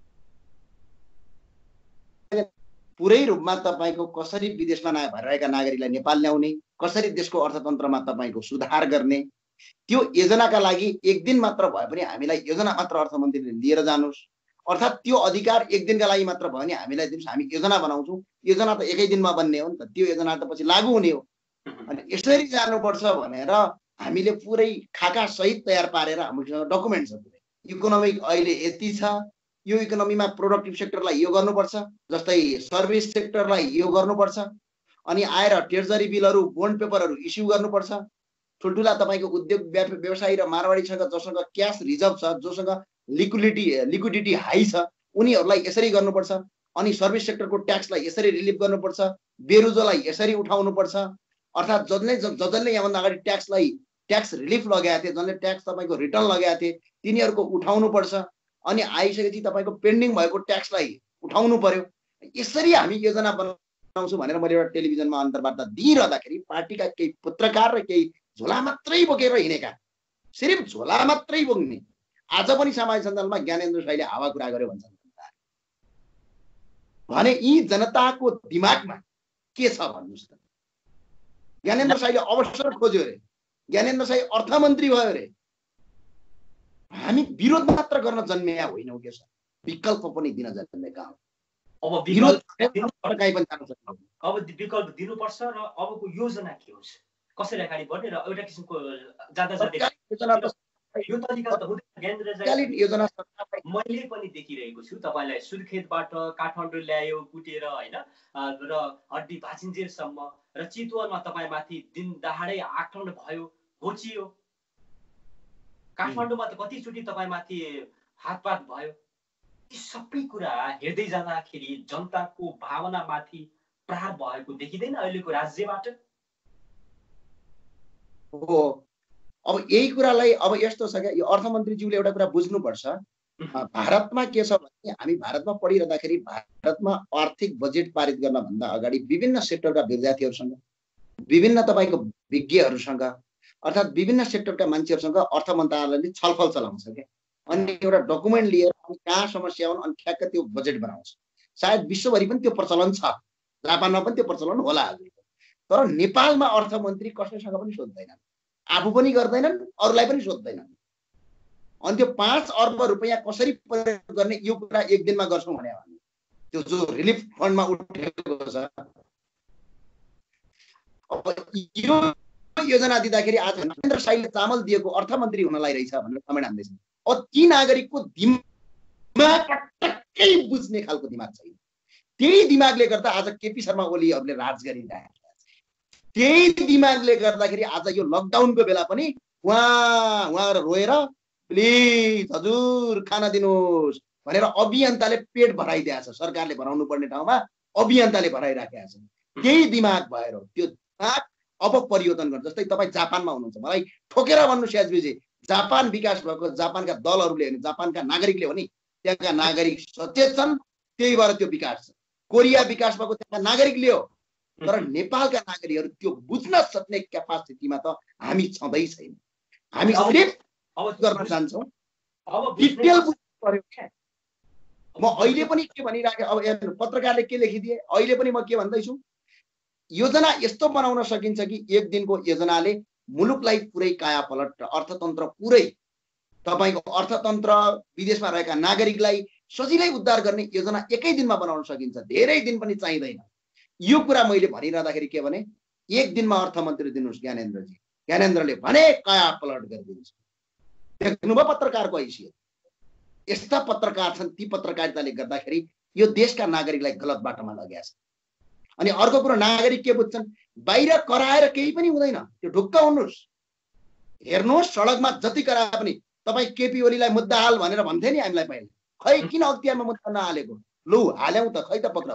पुरै रूपमा तपाईँको कसरी विदेशमा भइरहेका नागरिकलाई नेपाल ल्याउने, कसरी देशको अर्थतन्त्रमा तपाईँको सुधार गर्ने, त्यो योजनाका लागि एक दिन मात्र भए पनि हामीलाई योजना मात्र अर्थमन्त्रीले लिएर जानुहोस्। अर्थात् त्यो अधिकार एक दिनका लागि मात्र भयो भने हामीलाई दिनुहोस्, हामी योजना बनाउँछौँ। योजना त एकै दिनमा बन्ने हो नि त, त्यो योजना त पछि लागू हुने हो। अनि यसरी जानुपर्छ भनेर हामीले पुरै खाका सहित तयार पारेर हामीसँग डकुमेन्ट छ। पुरै इकोनोमिक अहिले यति छ, यो इकोनोमीमा प्रोडक्टिभ सेक्टरलाई यो गर्नुपर्छ, जस्तै सर्भिस सेक्टरलाई यो गर्नुपर्छ, अनि आएर ट्रेजरी बिलहरू, बोन्ड पेपरहरू इस्यु गर्नुपर्छ। ठुल्ठुला तपाईँको उद्योग व्यवसायी र मारवाडीसँग जसँग क्यास रिजर्भ छ, जोसँग लिक्विडिटी हाई छ, उनीहरूलाई यसरी गर्नुपर्छ। अनि सर्भिस सेक्टरको ट्याक्सलाई यसरी रिलिफ गर्नुपर्छ, बेरोजगारलाई यसरी उठाउनुपर्छ। अर्थात् जसले यहाँभन्दा अगाडि ट्याक्स रिलिफ लगाएको थिए, जसले ट्याक्स तपाईँको रिटर्न लगाएको थिए, तिनीहरूको उठाउनुपर्छ। अनि आइसकेपछि तपाईँको पेन्डिङ भएको ट्याक्सलाई उठाउनु पर्यो। यसरी हामी योजना बनाउँछौँ भनेर मैले एउटा टेलिभिजनमा अन्तर्वार्ता दिइरहँदाखेरि पार्टीका केही पत्रकार र केही झोला मात्रै बोकेर हिँडेका, सिर्फ झोला मात्रै बोक्ने, आज पनि सामाजिक सञ्जालमा ज्ञानेन्द्र साईले हावा कुरा गर्यो भन्छन्। भने यी जनताको दिमागमा के छ भन्नुस् त। ज्ञानेन्द्र साईले अवसर खोज्यो रे, ज्ञानेन्द्र साई अर्थमन्त्री भयो रे। हामी विरोध मात्र गर्न जन्मिया होइनौँ के छ, विकल्प पनि दिन जन्मेका हौँ। अब विरोध अब विकल्प दिनुपर्छ र अबको योजना के होस्, कसरी अगाडि बढ्ने र एउटा किसिमको जाँदा जाँदै यो तरिका त हुँदैन। योजना मैले पनि देखिरहेको छु तपाईँलाई सुर्खेतबाट काठमाडौँ ल्यायो कुटेर होइन, र हड्डी भाँचिन्जेलसम्म, र चितवनमा तपाईँमाथि दिन दहाडै आक्रमण भयो, घोचियो। काठमाडौँमा त कतिचोटि तपाईँमाथि हातपात भयो। यी सबै कुरा हेर्दै जाँदाखेरि जनताको भावनामाथि प्रहार भएको देखिँदैन अहिलेको राज्यबाट? हो, अब यही कुरालाई अब यस्तो छ क्या, यो अर्थमन्त्रीज्यूले एउटा कुरा बुझ्नुपर्छ। भारतमा के छ भने हामी भारतमा पढिरहँदाखेरि भारतमा आर्थिक बजेट पारित गर्न भन्दा अगाडि विभिन्न सेक्टरका विद्यार्थीहरूसँग, विभिन्न तपाईँको विज्ञहरूसँग, अर्थात् विभिन्न सेक्टरका मान्छेहरूसँग अर्थ मन्त्रालयले छलफल चलाउँछ क्या। अनि एउटा डकुमेन्ट लिएर कहाँ समस्या हुन् अनि ठ्याक्क त्यो बजेट बनाउँछ। सायद विश्वभरि पनि त्यो प्रचलन छ, जापानमा पनि त्यो प्रचलन होला। तर नेपालमा अर्थमन्त्री कसैसँग पनि सोध्दैनन्, आफू पनि गर्दैनन्, अरूलाई पनि सोध्दैनन्। अनि त्यो 5 अर्ब रुपियाँ कसरी प्रयोग गर्ने यो कुरा एक दिनमा गर्छौँ भने हामी त्यो जो रिलिफ फन्डमा उठेको छ, अब यो योजना दिँदाखेरि आज नरेन्द्र साईले चामल दिएको अर्थमन्त्री हुनलाई रहेछ भनेर कमेन्ट हान्दैछन्। अब ती नागरिकको दिमाग पटक्कै बुझ्ने खालको दिमाग छैन। त्यही दिमागले गर्दा आज केपी शर्मा ओलीहरूले राज गरिरहेका छन्। त्यही दिमागले गर्दाखेरि आज यो लकडाउनको बेला पनि उहाँ रोएर प्लिज हजुर खाना दिनुहोस् भनेर अभियन्ताले पेट भराइदिएको छ। सरकारले भराउनु पर्ने ठाउँमा अभियन्ताले भराइराखेका छन्। त्यही दिमाग भएर त्यो दिमाग अब परिवर्तन गर्छ। जस्तै तपाईँ जापानमा हुनुहुन्छ, मलाई ठोकेर भन्नुहोस् याजबीजी, जापान विकास भएको जापानका दलहरूले होइन, जापानका नागरिकले हो नि, त्यहाँका नागरिक सचेत छन्, त्यही भएर त्यो विकास छ। कोरिया विकास भएको त्यहाँका नागरिकले हो, तर नेपालका नागरिकहरू त्यो बुझ्न सक्ने क्यापासिटीमा त हामी छँदै छैन। हामी सिर्फ गर्न जान्छौँ, डिटेल बुझ्नु पर्यो क्या। म अहिले पनि के भनिराखेँ, अब हेर्नु पत्रकारले के लेखिदिए, अहिले पनि म के भन्दैछु, योजना यस्तो बनाउन सकिन्छ कि एक दिनको योजनाले मुलुकलाई पुरै कायापलट र अर्थतन्त्र पुरै तपाईको अर्थतन्त्र विदेशमा रहेका नागरिकलाई सजिलै उद्धार गर्ने योजना एकै दिनमा बनाउन सकिन्छ, धेरै दिन पनि चाहिँदैन। यो कुरा मैले भनिरहँदाखेरि के भने एक दिनमा अर्थमन्त्री दिनुहोस् ज्ञानेन्द्रजी, ज्ञानेन्द्रले भने कायापलट गरिदिन्छ। देख्नुभयो पत्रकारको हैसियत, यस्ता पत्रकार छन्, ती पत्रकारिताले गर्दाखेरि यो देशका नागरिकलाई गलत बाटोमा लगेका छ। अनि अर्को कुरो नागरिक के बुझ्छन्, बाहिर कराएर केही पनि हुँदैन, त्यो ढुक्क हुनुहोस्। हेर्नुहोस् सडकमा जति कराए पनि तपाईँ केपी ओलीलाई मुद्दा हाल भनेर भन्थे नि हामीलाई पहिला, खै किन अख्तियारमा मुद्दा नहालेको, लु हाल्यौँ त, खै त पक्राउ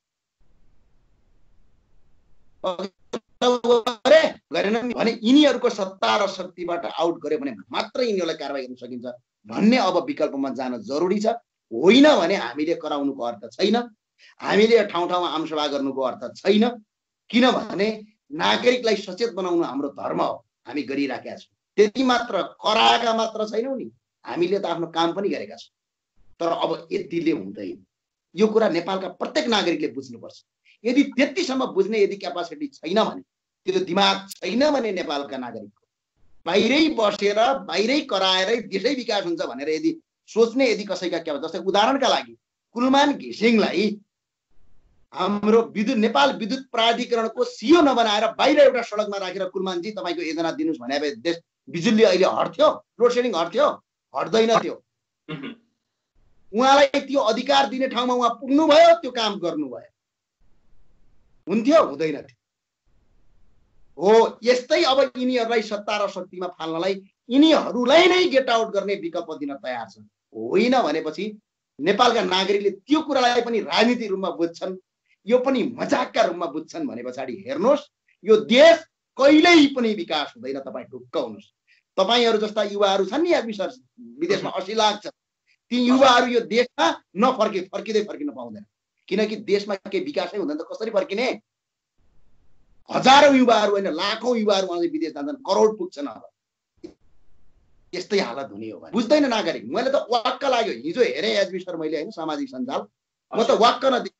गरेन भने यिनीहरूको सत्ता र शक्तिबाट आउट गर्यो भने मात्र यिनीहरूलाई कारवाही गर्न सकिन्छ भन्ने अब विकल्पमा जान जरुरी छ। होइन भने हामीले कराउनुको अर्थ छैन, हामीले ठाउँ ठाउँमा आमसभा गर्नुको अर्थ छैन। किनभने नागरिकलाई सचेत बनाउनु हाम्रो धर्म हो, हामी गरिराखेका छौँ। त्यति मात्र कराएका मात्र छैनौँ नि, हामीले त आफ्नो काम पनि गरेका छौँ। तर अब यतिले हुँदैन, यो कुरा नेपालका प्रत्येक नागरिकले बुझ्नुपर्छ। यदि त्यतिसम्म बुझ्ने यदि क्यापासिटी छैन भने, त्यो दिमाग छैन भने नेपालका नागरिकको बाहिरै बसेर बाहिरै कराएरै देशै विकास हुन्छ भनेर यदि सोच्ने यदि कसैका क्या, जस्तै उदाहरणका लागि कुलमान घिसिङलाई हाम्रो विद्युत नेपाल विद्युत प्राधिकरणको सिओ नबनाएर बाहिर एउटा सडकमा राखेर कुलमानजी तपाईँको योजना दिनुहोस् भने अब देश बिजुली अहिले हट्थ्यो, लोड सेडिङ हट्थ्यो, हट्दैन थियो। उहाँलाई त्यो अधिकार दिने ठाउँमा उहाँ पुग्नुभयो, त्यो काम गर्नुभयो, हुन्थ्यो, हुँदैन थियो। हो यस्तै अब यिनीहरूलाई सत्ता र शक्तिमा फाल्नलाई यिनीहरूलाई नै गेट आउट गर्ने विकल्प दिन तयार छन्। होइन भनेपछि नेपालका नागरिकले त्यो कुरालाई पनि राजनीति रूपमा बुझ्छन्, यो पनि मजाकका रूपमा बुझ्छन् भने पछाडि हेर्नुहोस् यो देश कहिल्यै पनि विकास हुँदैन। तपाईँ ढुक्क हुनुहोस्। तपाईँहरू जस्ता युवाहरू छन् नि विदेशमा 80 लाख छ, ती युवाहरू यो देशमा फर्किँदै फर्किन पाउँदैन। किनकि देशमा केही विकासै हुँदैन त कसरी फर्किने? हजारौं युवाहरू होइन लाखौं युवाहरू अझै विदेश जान्छन्, करोड पुग्छन्। अब यस्तै हालत हुने हो भने बुझ्दैन नागरिक। मैले त वाक्क लाग्यो, हिजो हेरेँ एचबी सर मैले होइन सामाजिक सञ्जाल, म त वाक्क नदिएँ।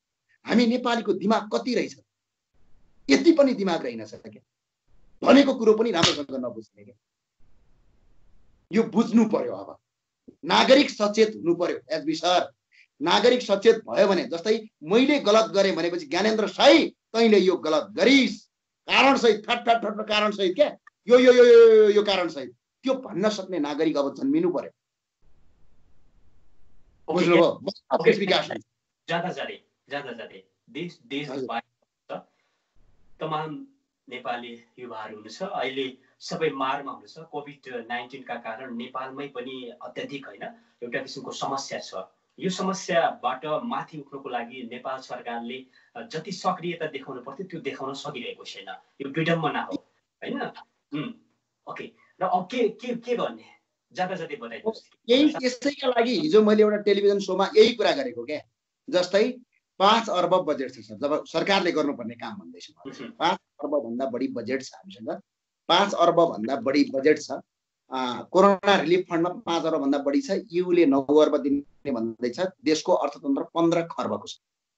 हामी नेपालीको दिमाग कति रहेछ, यति पनि दिमाग रहेनछ क्या, भनेको कुरो पनि राम्रोसँग नबुझ्ने क्या। यो बुझ्नु पर्यो। अब नागरिक सचेत हुनु पर्यो एसबी सर। नागरिक सचेत भयो भने, जस्तै मैले गलत गरेँ भनेपछि ज्ञानेन्द्र साई तैँले यो गलत गरिस्, कारण सहित फट फट फट कारण सहित क्या, यो यो यो यो यो कारण सहित, त्यो भन्न सक्ने नागरिक अब जन्मिनु पर्यो। बुझ्नुभयो? विकास जाँदा जाँदै देश बाहिर तमाम नेपाली युवाहरू हुनुहुन्छ, अहिले सबै मारमा हुनुहुन्छ। कोभिड-19 का कारण नेपालमै पनि अत्यधिक होइन एउटा किसिमको समस्या छ। यो समस्याबाट माथि उठ्नको लागि नेपाल सरकारले जति सक्रियता देखाउनु पर्थ्यो त्यो देखाउन सकिरहेको छैन। यो विडम्बना हो होइन? ओके, र अब के गर्ने? जाँदा जाँदै बताइदिनुहोस्। यसैका लागि हिजो मैले एउटा टेलिभिजन सोमा यही कुरा गरेको क्या। जस्तै 5 अर्ब बजेट छ सर, जब सरकारले गर्नुपर्ने काम भन्दैछु। 5 अर्ब भन्दा बढी बजेट छ हामीसँग, 5 अर्ब भन्दा बढी बजेट छ। कोरोना रिलिफ फन्डमा 5 अर्ब भन्दा बढी छ। यूले 9 अर्ब दिने भन्दैछ। देशको अर्थतन्त्र 15 खर्बको छ।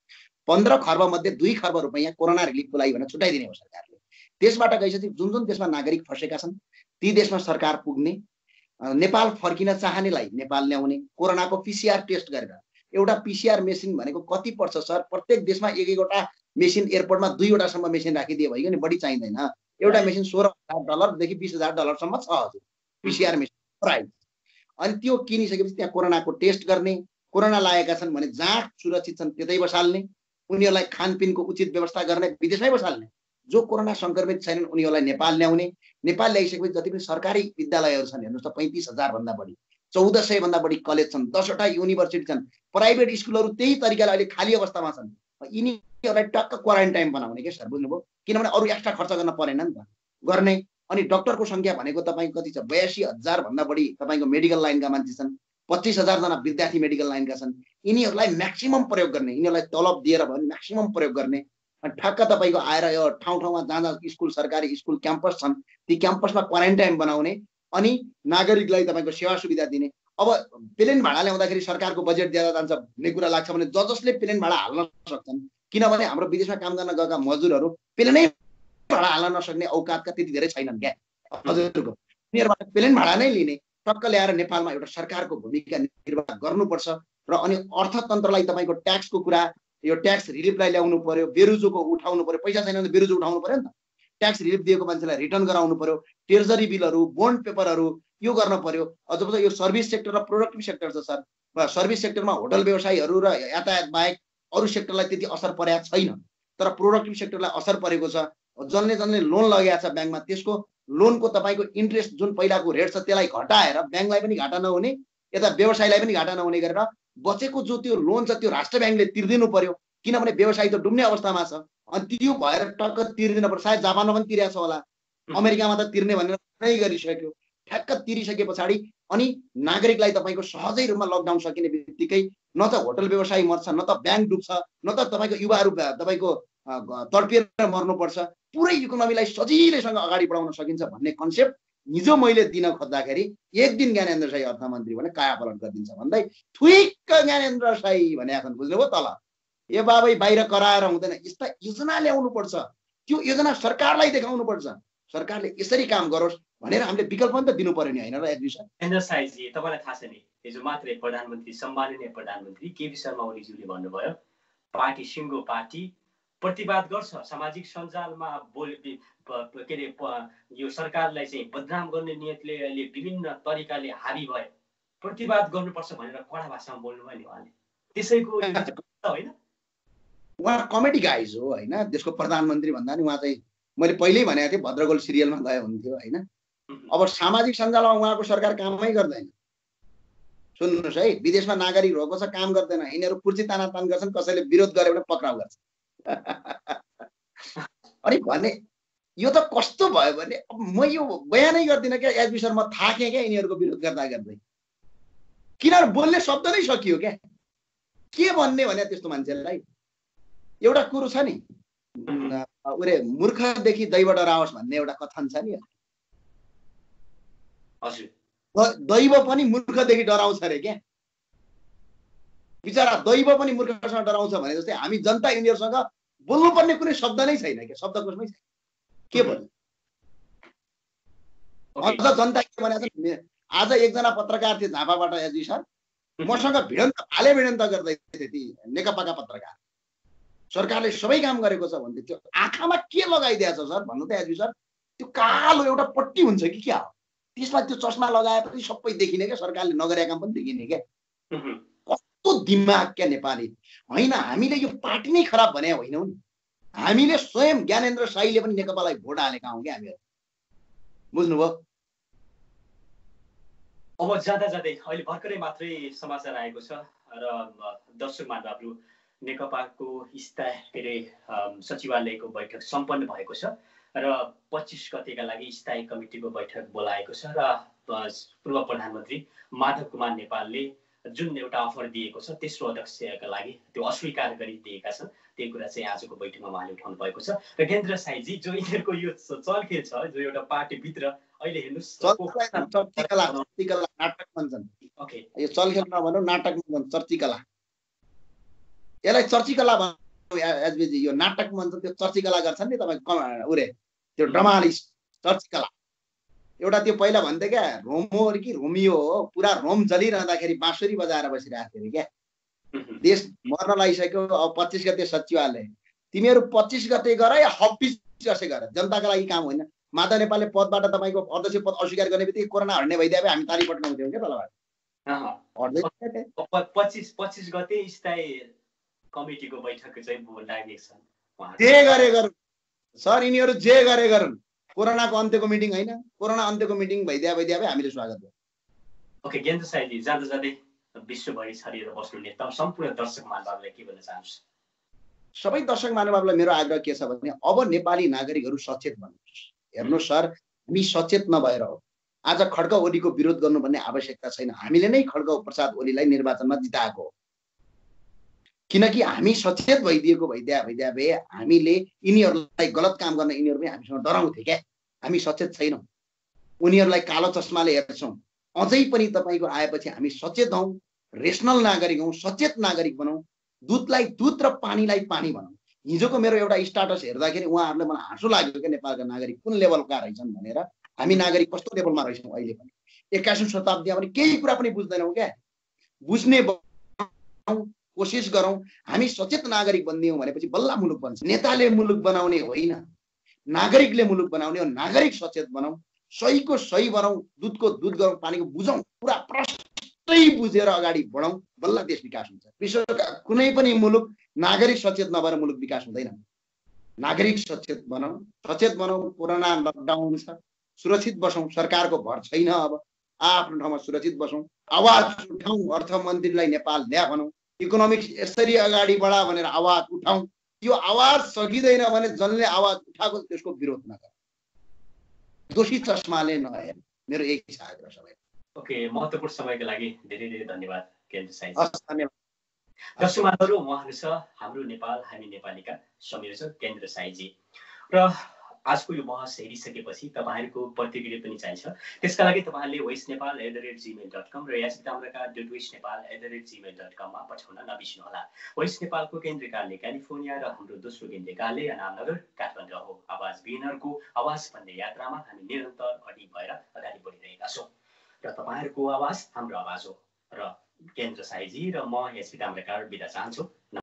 15 खर्ब मध्ये 2 खर्ब रुपैयाँ कोरोना रिलिफको लागि भनेर छुट्याइदिने हो सरकारले। त्यसबाट गएपछि जुन जुन देशमा नागरिक फसेका छन् ती देशमा सरकार पुग्ने, नेपाल फर्किन चाहनेलाई नेपाल ल्याउने, कोरोनाको पीसीआर टेस्ट गरेर। एउटा पीसीआर मेसिन भनेको कति पर्छ सर? प्रत्येक देशमा एक एकवटा मेसिन, एयरपोर्टमा 2वटासम्म मेसिन राखिदिए भयो नि, बढी चाहिँदैन। एउटा मेसिन $16,000 देखि $20,000 सम्म छ हजुर, पीसीआर मेसिन प्राइस। अनि त्यो किनिसकेपछि त्यहाँ कोरोनाको टेस्ट गर्ने, कोरोना लागेका छन् भने जहाँ सुरक्षित छन् त्यतै बसाल्ने, उनीहरूलाई खानपिनको उचित व्यवस्था गर्ने, विदेशमै बसाल्ने। जो कोरोना संक्रमित छैनन् उनीहरूलाई नेपाल ल्याउने। नेपाल ल्याइसकेपछि जति पनि सरकारी विद्यालयहरू छन् हेर्नुहोस् त, 35,000 भन्दा बढी, 1400 भन्दा बढी कलेज छन्, 10वटा युनिभर्सिटी छन्, प्राइभेट स्कुलहरू त्यही तरिकाले अहिले खाली अवस्थामा छन्। यिनीहरूलाई टक्क क्वारेन्टाइन बनाउने के सर, बुझ्नुभयो? किनभने अरू एक्स्ट्रा खर्च गर्न परेन नि त गर्ने। अनि डाक्टरको संख्या भनेको तपाईँको कति छ? 82,000 भन्दा बढी तपाईँको मेडिकल लाइनका मान्छे छन्, 25,000 जना विद्यार्थी मेडिकल लाइनका छन्। यिनीहरूलाई म्याक्सिमम प्रयोग गर्ने, यिनीहरूलाई तलब दिएर भयो भने म्याक्सिमम प्रयोग गर्ने। अनि ठ्याक्क तपाईँको आएर यो ठाउँ ठाउँमा जहाँ जहाँ स्कुल, सरकारी स्कुल, क्याम्पस छन् ती क्याम्पसमा क्वारेन्टाइन बनाउने अनि नागरिकलाई तपाईँको सेवा सुविधा दिने। अब प्लेन भाडा ल्याउँदाखेरि सरकारको बजेट ज्यादा जान्छ भन्ने कुरा लाग्छ भने जसले प्लेन भाडा हाल्न सक्छन्, किनभने हाम्रो विदेशमा काम गर्न गएका मजदुरहरू प्लेनै भाडा हाल्न नसक्ने औकातका त्यति धेरै छैनन् क्या हजुरको। उनीहरूबाट प्लेन भाडा नै लिने, टक्क ल्याएर नेपालमा एउटा सरकारको भूमिका निर्वाह गर्नुपर्छ। र अनि अर्थतन्त्रलाई तपाईँको ट्याक्सको कुरा, यो ट्याक्स रिलिफलाई ल्याउनु पर्यो, बेरुजुको उठाउनु पर्यो। पैसा छैन भने बेरुजु उठाउनु पर्यो नि त। ट्याक्स रिलिफ दिएको मान्छेलाई रिटर्न गराउनु पर्यो, ट्रेजरी बिलहरू, बोन्ड पेपरहरू यो गर्न पर्यो। अझ यो सर्भिस सेक्टर र प्रोडक्टिभ सेक्टर छ सर। सर्भिस सेक्टरमा होटल व्यवसायीहरू र यातायात बाहेक अरू सेक्टरलाई त्यति असर परेको छैन, तर प्रोडक्टिभ सेक्टरलाई असर परेको छ। जसले लोन लगाएको छ ब्याङ्कमा, त्यसको लोनको तपाईँको इन्ट्रेस्ट जुन पहिलाको रेट छ त्यसलाई घटाएर ब्याङ्कलाई पनि घाटा नहुने, यता व्यवसायीलाई पनि घाटा नहुने गरेर बचेको जो त्यो लोन छ त्यो राष्ट्र ब्याङ्कले तिर्दिनु पर्यो, किनभने व्यवसायी त डुब्ने अवस्थामा छ। अनि त्यो भएर टक्क तिर्दिनु पर्छ। सायद जापानमा पनि तिरेको छ होला, अमेरिकामा त तिर्ने भनेर नै गरिसक्यो। ठ्याक्क तिरिसके पछाडि अनि नागरिकलाई तपाईँको सहजै रूपमा लकडाउन सकिने बित्तिकै न त होटल व्यवसाय मर्छ, न त ब्याङ्क डुब्छ, न त तपाईँको युवाहरू तपाईँको तडपिएर मर्नुपर्छ। पुरै इकोनोमीलाई सजिलैसँग अगाडि बढाउन सकिन्छ भन्ने कन्सेप्ट हिजो मैले दिन खोज्दाखेरि एक दिन ज्ञानेन्द्र साई अर्थमन्त्री भने कायापलट गरिदिन्छ भन्दै ठुइक्क ज्ञानेन्द्र साई भने आछन्, बुझ्नुभयो तल। यो बाबै बाहिर कराएर हुँदैन, यस्ता योजना ल्याउनु पर्छ, त्यो योजना सरकारलाई देखाउनु पर्छ, सरकारले यसरी काम गरोस् भनेर हामीले विकल्प पनि त दिनु पर्यो नि, होइन र ज्ञानेन्द्र साईजी? तपाईँलाई थाहा छ नि, हिजो मात्रै प्रधानमन्त्री, सम्माननीय प्रधानमन्त्री केपी शर्मा ओलीज्यूले भन्नुभयो पार्टी सिङ्गो पार्टी प्रतिवाद गर्छ, सामाजिक सञ्जालमा के अरे यो सरकारलाई चाहिँ बदनाम गर्ने नियतले अहिले विभिन्न तरिकाले हाबी भए प्रतिवाद गर्नुपर्छ भनेर कडा भाषामा बोल्नुभयो नि उहाँले। त्यसैको होइन, उहाँ कमेडी गाइज हो होइन, देशको प्रधानमन्त्री भन्दा नि उहाँ चाहिँ मैले पहिल्यै भनेको थिएँ भद्रगोल सिरियलमा गए हुन्थ्यो होइन। अब सामाजिक सञ्जालमा उहाँको सरकार कामै गर्दैन। सुन्नुहोस् है, विदेशमा नागरिक रहेको छ, काम गर्दैन, यिनीहरू कुर्सी तानातान गर्छन्, कसैले विरोध गर्यो भने पक्राउ गर्छ। अनि भने यो त कस्तो भयो भने म यो बयानै गर्दिनँ क्या एसबी सर, म थाकेँ क्या यिनीहरूको विरोध गर्दा गर्दै। किनभने बोल्ने शब्द नै सकियो क्या, के भन्ने भने त्यस्तो मान्छेलाई। एउटा कुरो छ नि, उरे मूर्खदेखि दैव डराओस् भन्ने एउटा कथन छ नि, दैव पनि मूर्खदेखि डराउँछ अरे क्या। बिचरा दैव पनि मूर्खसँग डराउँछ भने जस्तै हामी जनता यिनीहरूसँग बोल्नुपर्ने कुनै शब्द नै छैन क्या, शब्दकोशमै छैन। के भन्नु अझ जनता के भनेको छ, आज एकजना पत्रकार थिए झापाबाट एजी सर, मसँग भिडन्त भाले भिडन्त गर्दै थिए ती नेकपाका पत्रकार। सरकारले सबै काम गरेको छ भन्दै त्यो आँखामा के लगाइदिएछ सर भन्नु त एजी सर, त्यो कालो एउटा पट्टी हुन्छ कि क्या हो, त्यसमा त्यो चस्मा लगाएपछि सबै देखिने क्या, सरकारले नगरेका काम पनि देखिने क्या। कस्तो दिमाग क्या नेपाली होइन। हामीले यो पार्टी नै खराब भने होइनौ नि, हामीले स्वयं ज्ञानेन्द्र साईले पनि नेकपालाई भोट हालेका हौँ क्या हामीहरू, बुझ्नुभयो। अब जाँदा जाँदै अहिले भर्खरै मात्रै समाचार आएको छ र दर्शक महानुभावहरू, नेकपाको के अरे सचिवालयको बैठक सम्पन्न भएको छ र 25 गतेका लागि स्थायी कमिटीको बैठक बोलाएको छ र पूर्व प्रधानमन्त्री माधव कुमार नेपालले जुन एउटा अफर दिएको छ तेस्रो अध्यक्षका लागि त्यो अस्वीकार गरिदिएका छन्। त्यही कुरा चाहिँ आजको बैठकमा उहाँले उठाउनु भएको छ। र गेन्द्र साईजी, जो यिनीहरूको यो चलखेल छ, जो एउटा पार्टीभित्र अहिले हेर्नुहोस् नाटक भन्छन्, यो चलखेल नभनौँ नाटक भन्छन्, चर्चिकला, यसलाई चर्चिकला भन्नु एचबीजी, यो नाटक भन्छ, त्यो चर्चिकला गर्छन् नि तपाईँ उरे, त्यो ड्रामालिस चर्चिकला। एउटा त्यो पहिला भन्थे क्या, रोमो कि रोमियो हो, पुरा रोम जलिरहँदाखेरि बाँसुरी बजाएर बसिरहेको थियो क्या, देश मर्न लागिसक्यो। अब 25 गते सचिवालय, तिमीहरू 25 गते गर या 26 गते गर, जनताका लागि काम होइन। माधव नेपालले पदबाट तपाईँको अध्यक्ष पद अस्वीकार गर्ने बित्तिकै कोरोना हट्ने भइदिए हामी ताली पट्काउँथ्यौँ क्या तलबाट। 25 गते स्थायी कमिटीको बैठक चाहिँ लागेको छ। जे गरे गरौँ सर, यिनीहरू जे गरे गरौँ, कोरोनाको अन्त्यको मिटिङ होइन, कोरोना अन्त्यको मिटिङ भइदिए हामीले स्वागत गर्छौँ। ओके गेन्द्र साईजी, जाँदा जाँदै विश्वभरि छरिएर बस्नु नेता सम्पूर्ण दर्शक महानुभावलाई के भन्न चाहन्छु? सबै दर्शक महानुभावलाई मेरो आग्रह के छ भने अब नेपाली नागरिकहरू सचेत बन्नुहोस्। हेर्नुहोस् सर, हामी सचेत नभएर हो आज खड्ग ओलीको विरोध गर्नुपर्ने आवश्यकता छैन। हामीले नै खड्ग प्रसाद ओलीलाई निर्वाचनमा जिताएको हो, किनकि हामी सचेत भइदिएको भइदिए भए हामीले यिनीहरूलाई गलत काम गर्न यिनीहरू पनि हामीसँग डराउँथे क्या। हामी सचेत छैनौँ, उनीहरूलाई कालो चस्माले हेर्छौँ। अझै पनि तपाईँको आएपछि हामी सचेत हौँ, रेसनल नागरिक हौँ, सचेत नागरिक बनाऊ, दुधलाई दुध र पानीलाई पानी बनाऊ। हिजोको मेरो एउटा स्टाटस हेर्दाखेरि उहाँहरूले मलाई हाँसो लाग्यो क्या, नेपालका नागरिक कुन लेभलका रहेछन् भनेर। हामी नागरिक कस्तो लेभलमा रहेछौँ अहिले पनि, 21औं शताब्दीमा पनि केही कुरा पनि बुझ्दैनौँ क्या। बुझ्ने कोसिस गरौँ, हामी सचेत नागरिक बनिदियौँ भनेपछि बल्ल मुलुक बन्छ। नेताले मुलुक बनाउने होइन, नागरिकले मुलुक बनाउने हो। नागरिक सचेत बनाऊ, सहीको सही बनाऊ, दुधको दुध गरौँ, पानीको बुझौँ, पुरा प्रष्टै बुझेर अगाडि बढौँ, बल्ल देश विकास हुन्छ। विश्वका कुनै पनि मुलुक नागरिक सचेत नभएर मुलुक विकास हुँदैन। नागरिक सचेत बनाऊ। कोरोना लकडाउन छ, सुरक्षित बसौँ, सरकारको भर छैन, अब आफ्नो ठाउँमा सुरक्षित बसौँ, आवाज उठाउँ, अर्थमन्त्रीलाई नेपाल ल्या भनौँ, इकोनोमिक्स यसरी अगाडि बढा भनेर आवाज उठाउँ। यो आवाज सकिँदैन भने जनले आवाज उठाएको त्यसको विरोध नगर, दोषी चस्माले नहेर। मेरो यही छ आग्रह सबै। ओके, महत्त्वपूर्ण समयको लागि धेरै धेरै धन्यवाद गेन्द्र साई। धन्यवाद। दर्शकहरू, उहाँहरू छ हाम्रो नेपाल हामी नेपालीका संयोजक गेन्द्र साईजी। र आजको यो बहस हेरिसकेपछि तपाईँहरूको प्रतिक्रिया पनि चाहिन्छ। त्यसका लागि तपाईँहरूले voicenepal@gmail.com र yasidamraka.voicenepal@gmail.com मा पठाउन नबिर्सनुहोला। भोइस नेपालको केन्द्रीय कार्यालय क्यालिफोर्निया र हाम्रो दोस्रो केन्द्रीय कार्यालय अनामनगर काठमाडौँ हो। आवाज विहीनहरूको आवाज भन्ने यात्रामा हामी निरन्तर अडिग भएर अगाडि बढिरहेका छौँ र तपाईँहरूको आवाज हाम्रो आवाज हो। र गेन्द्र साईजी र म यासिदामरका बिदा चाहन्छु।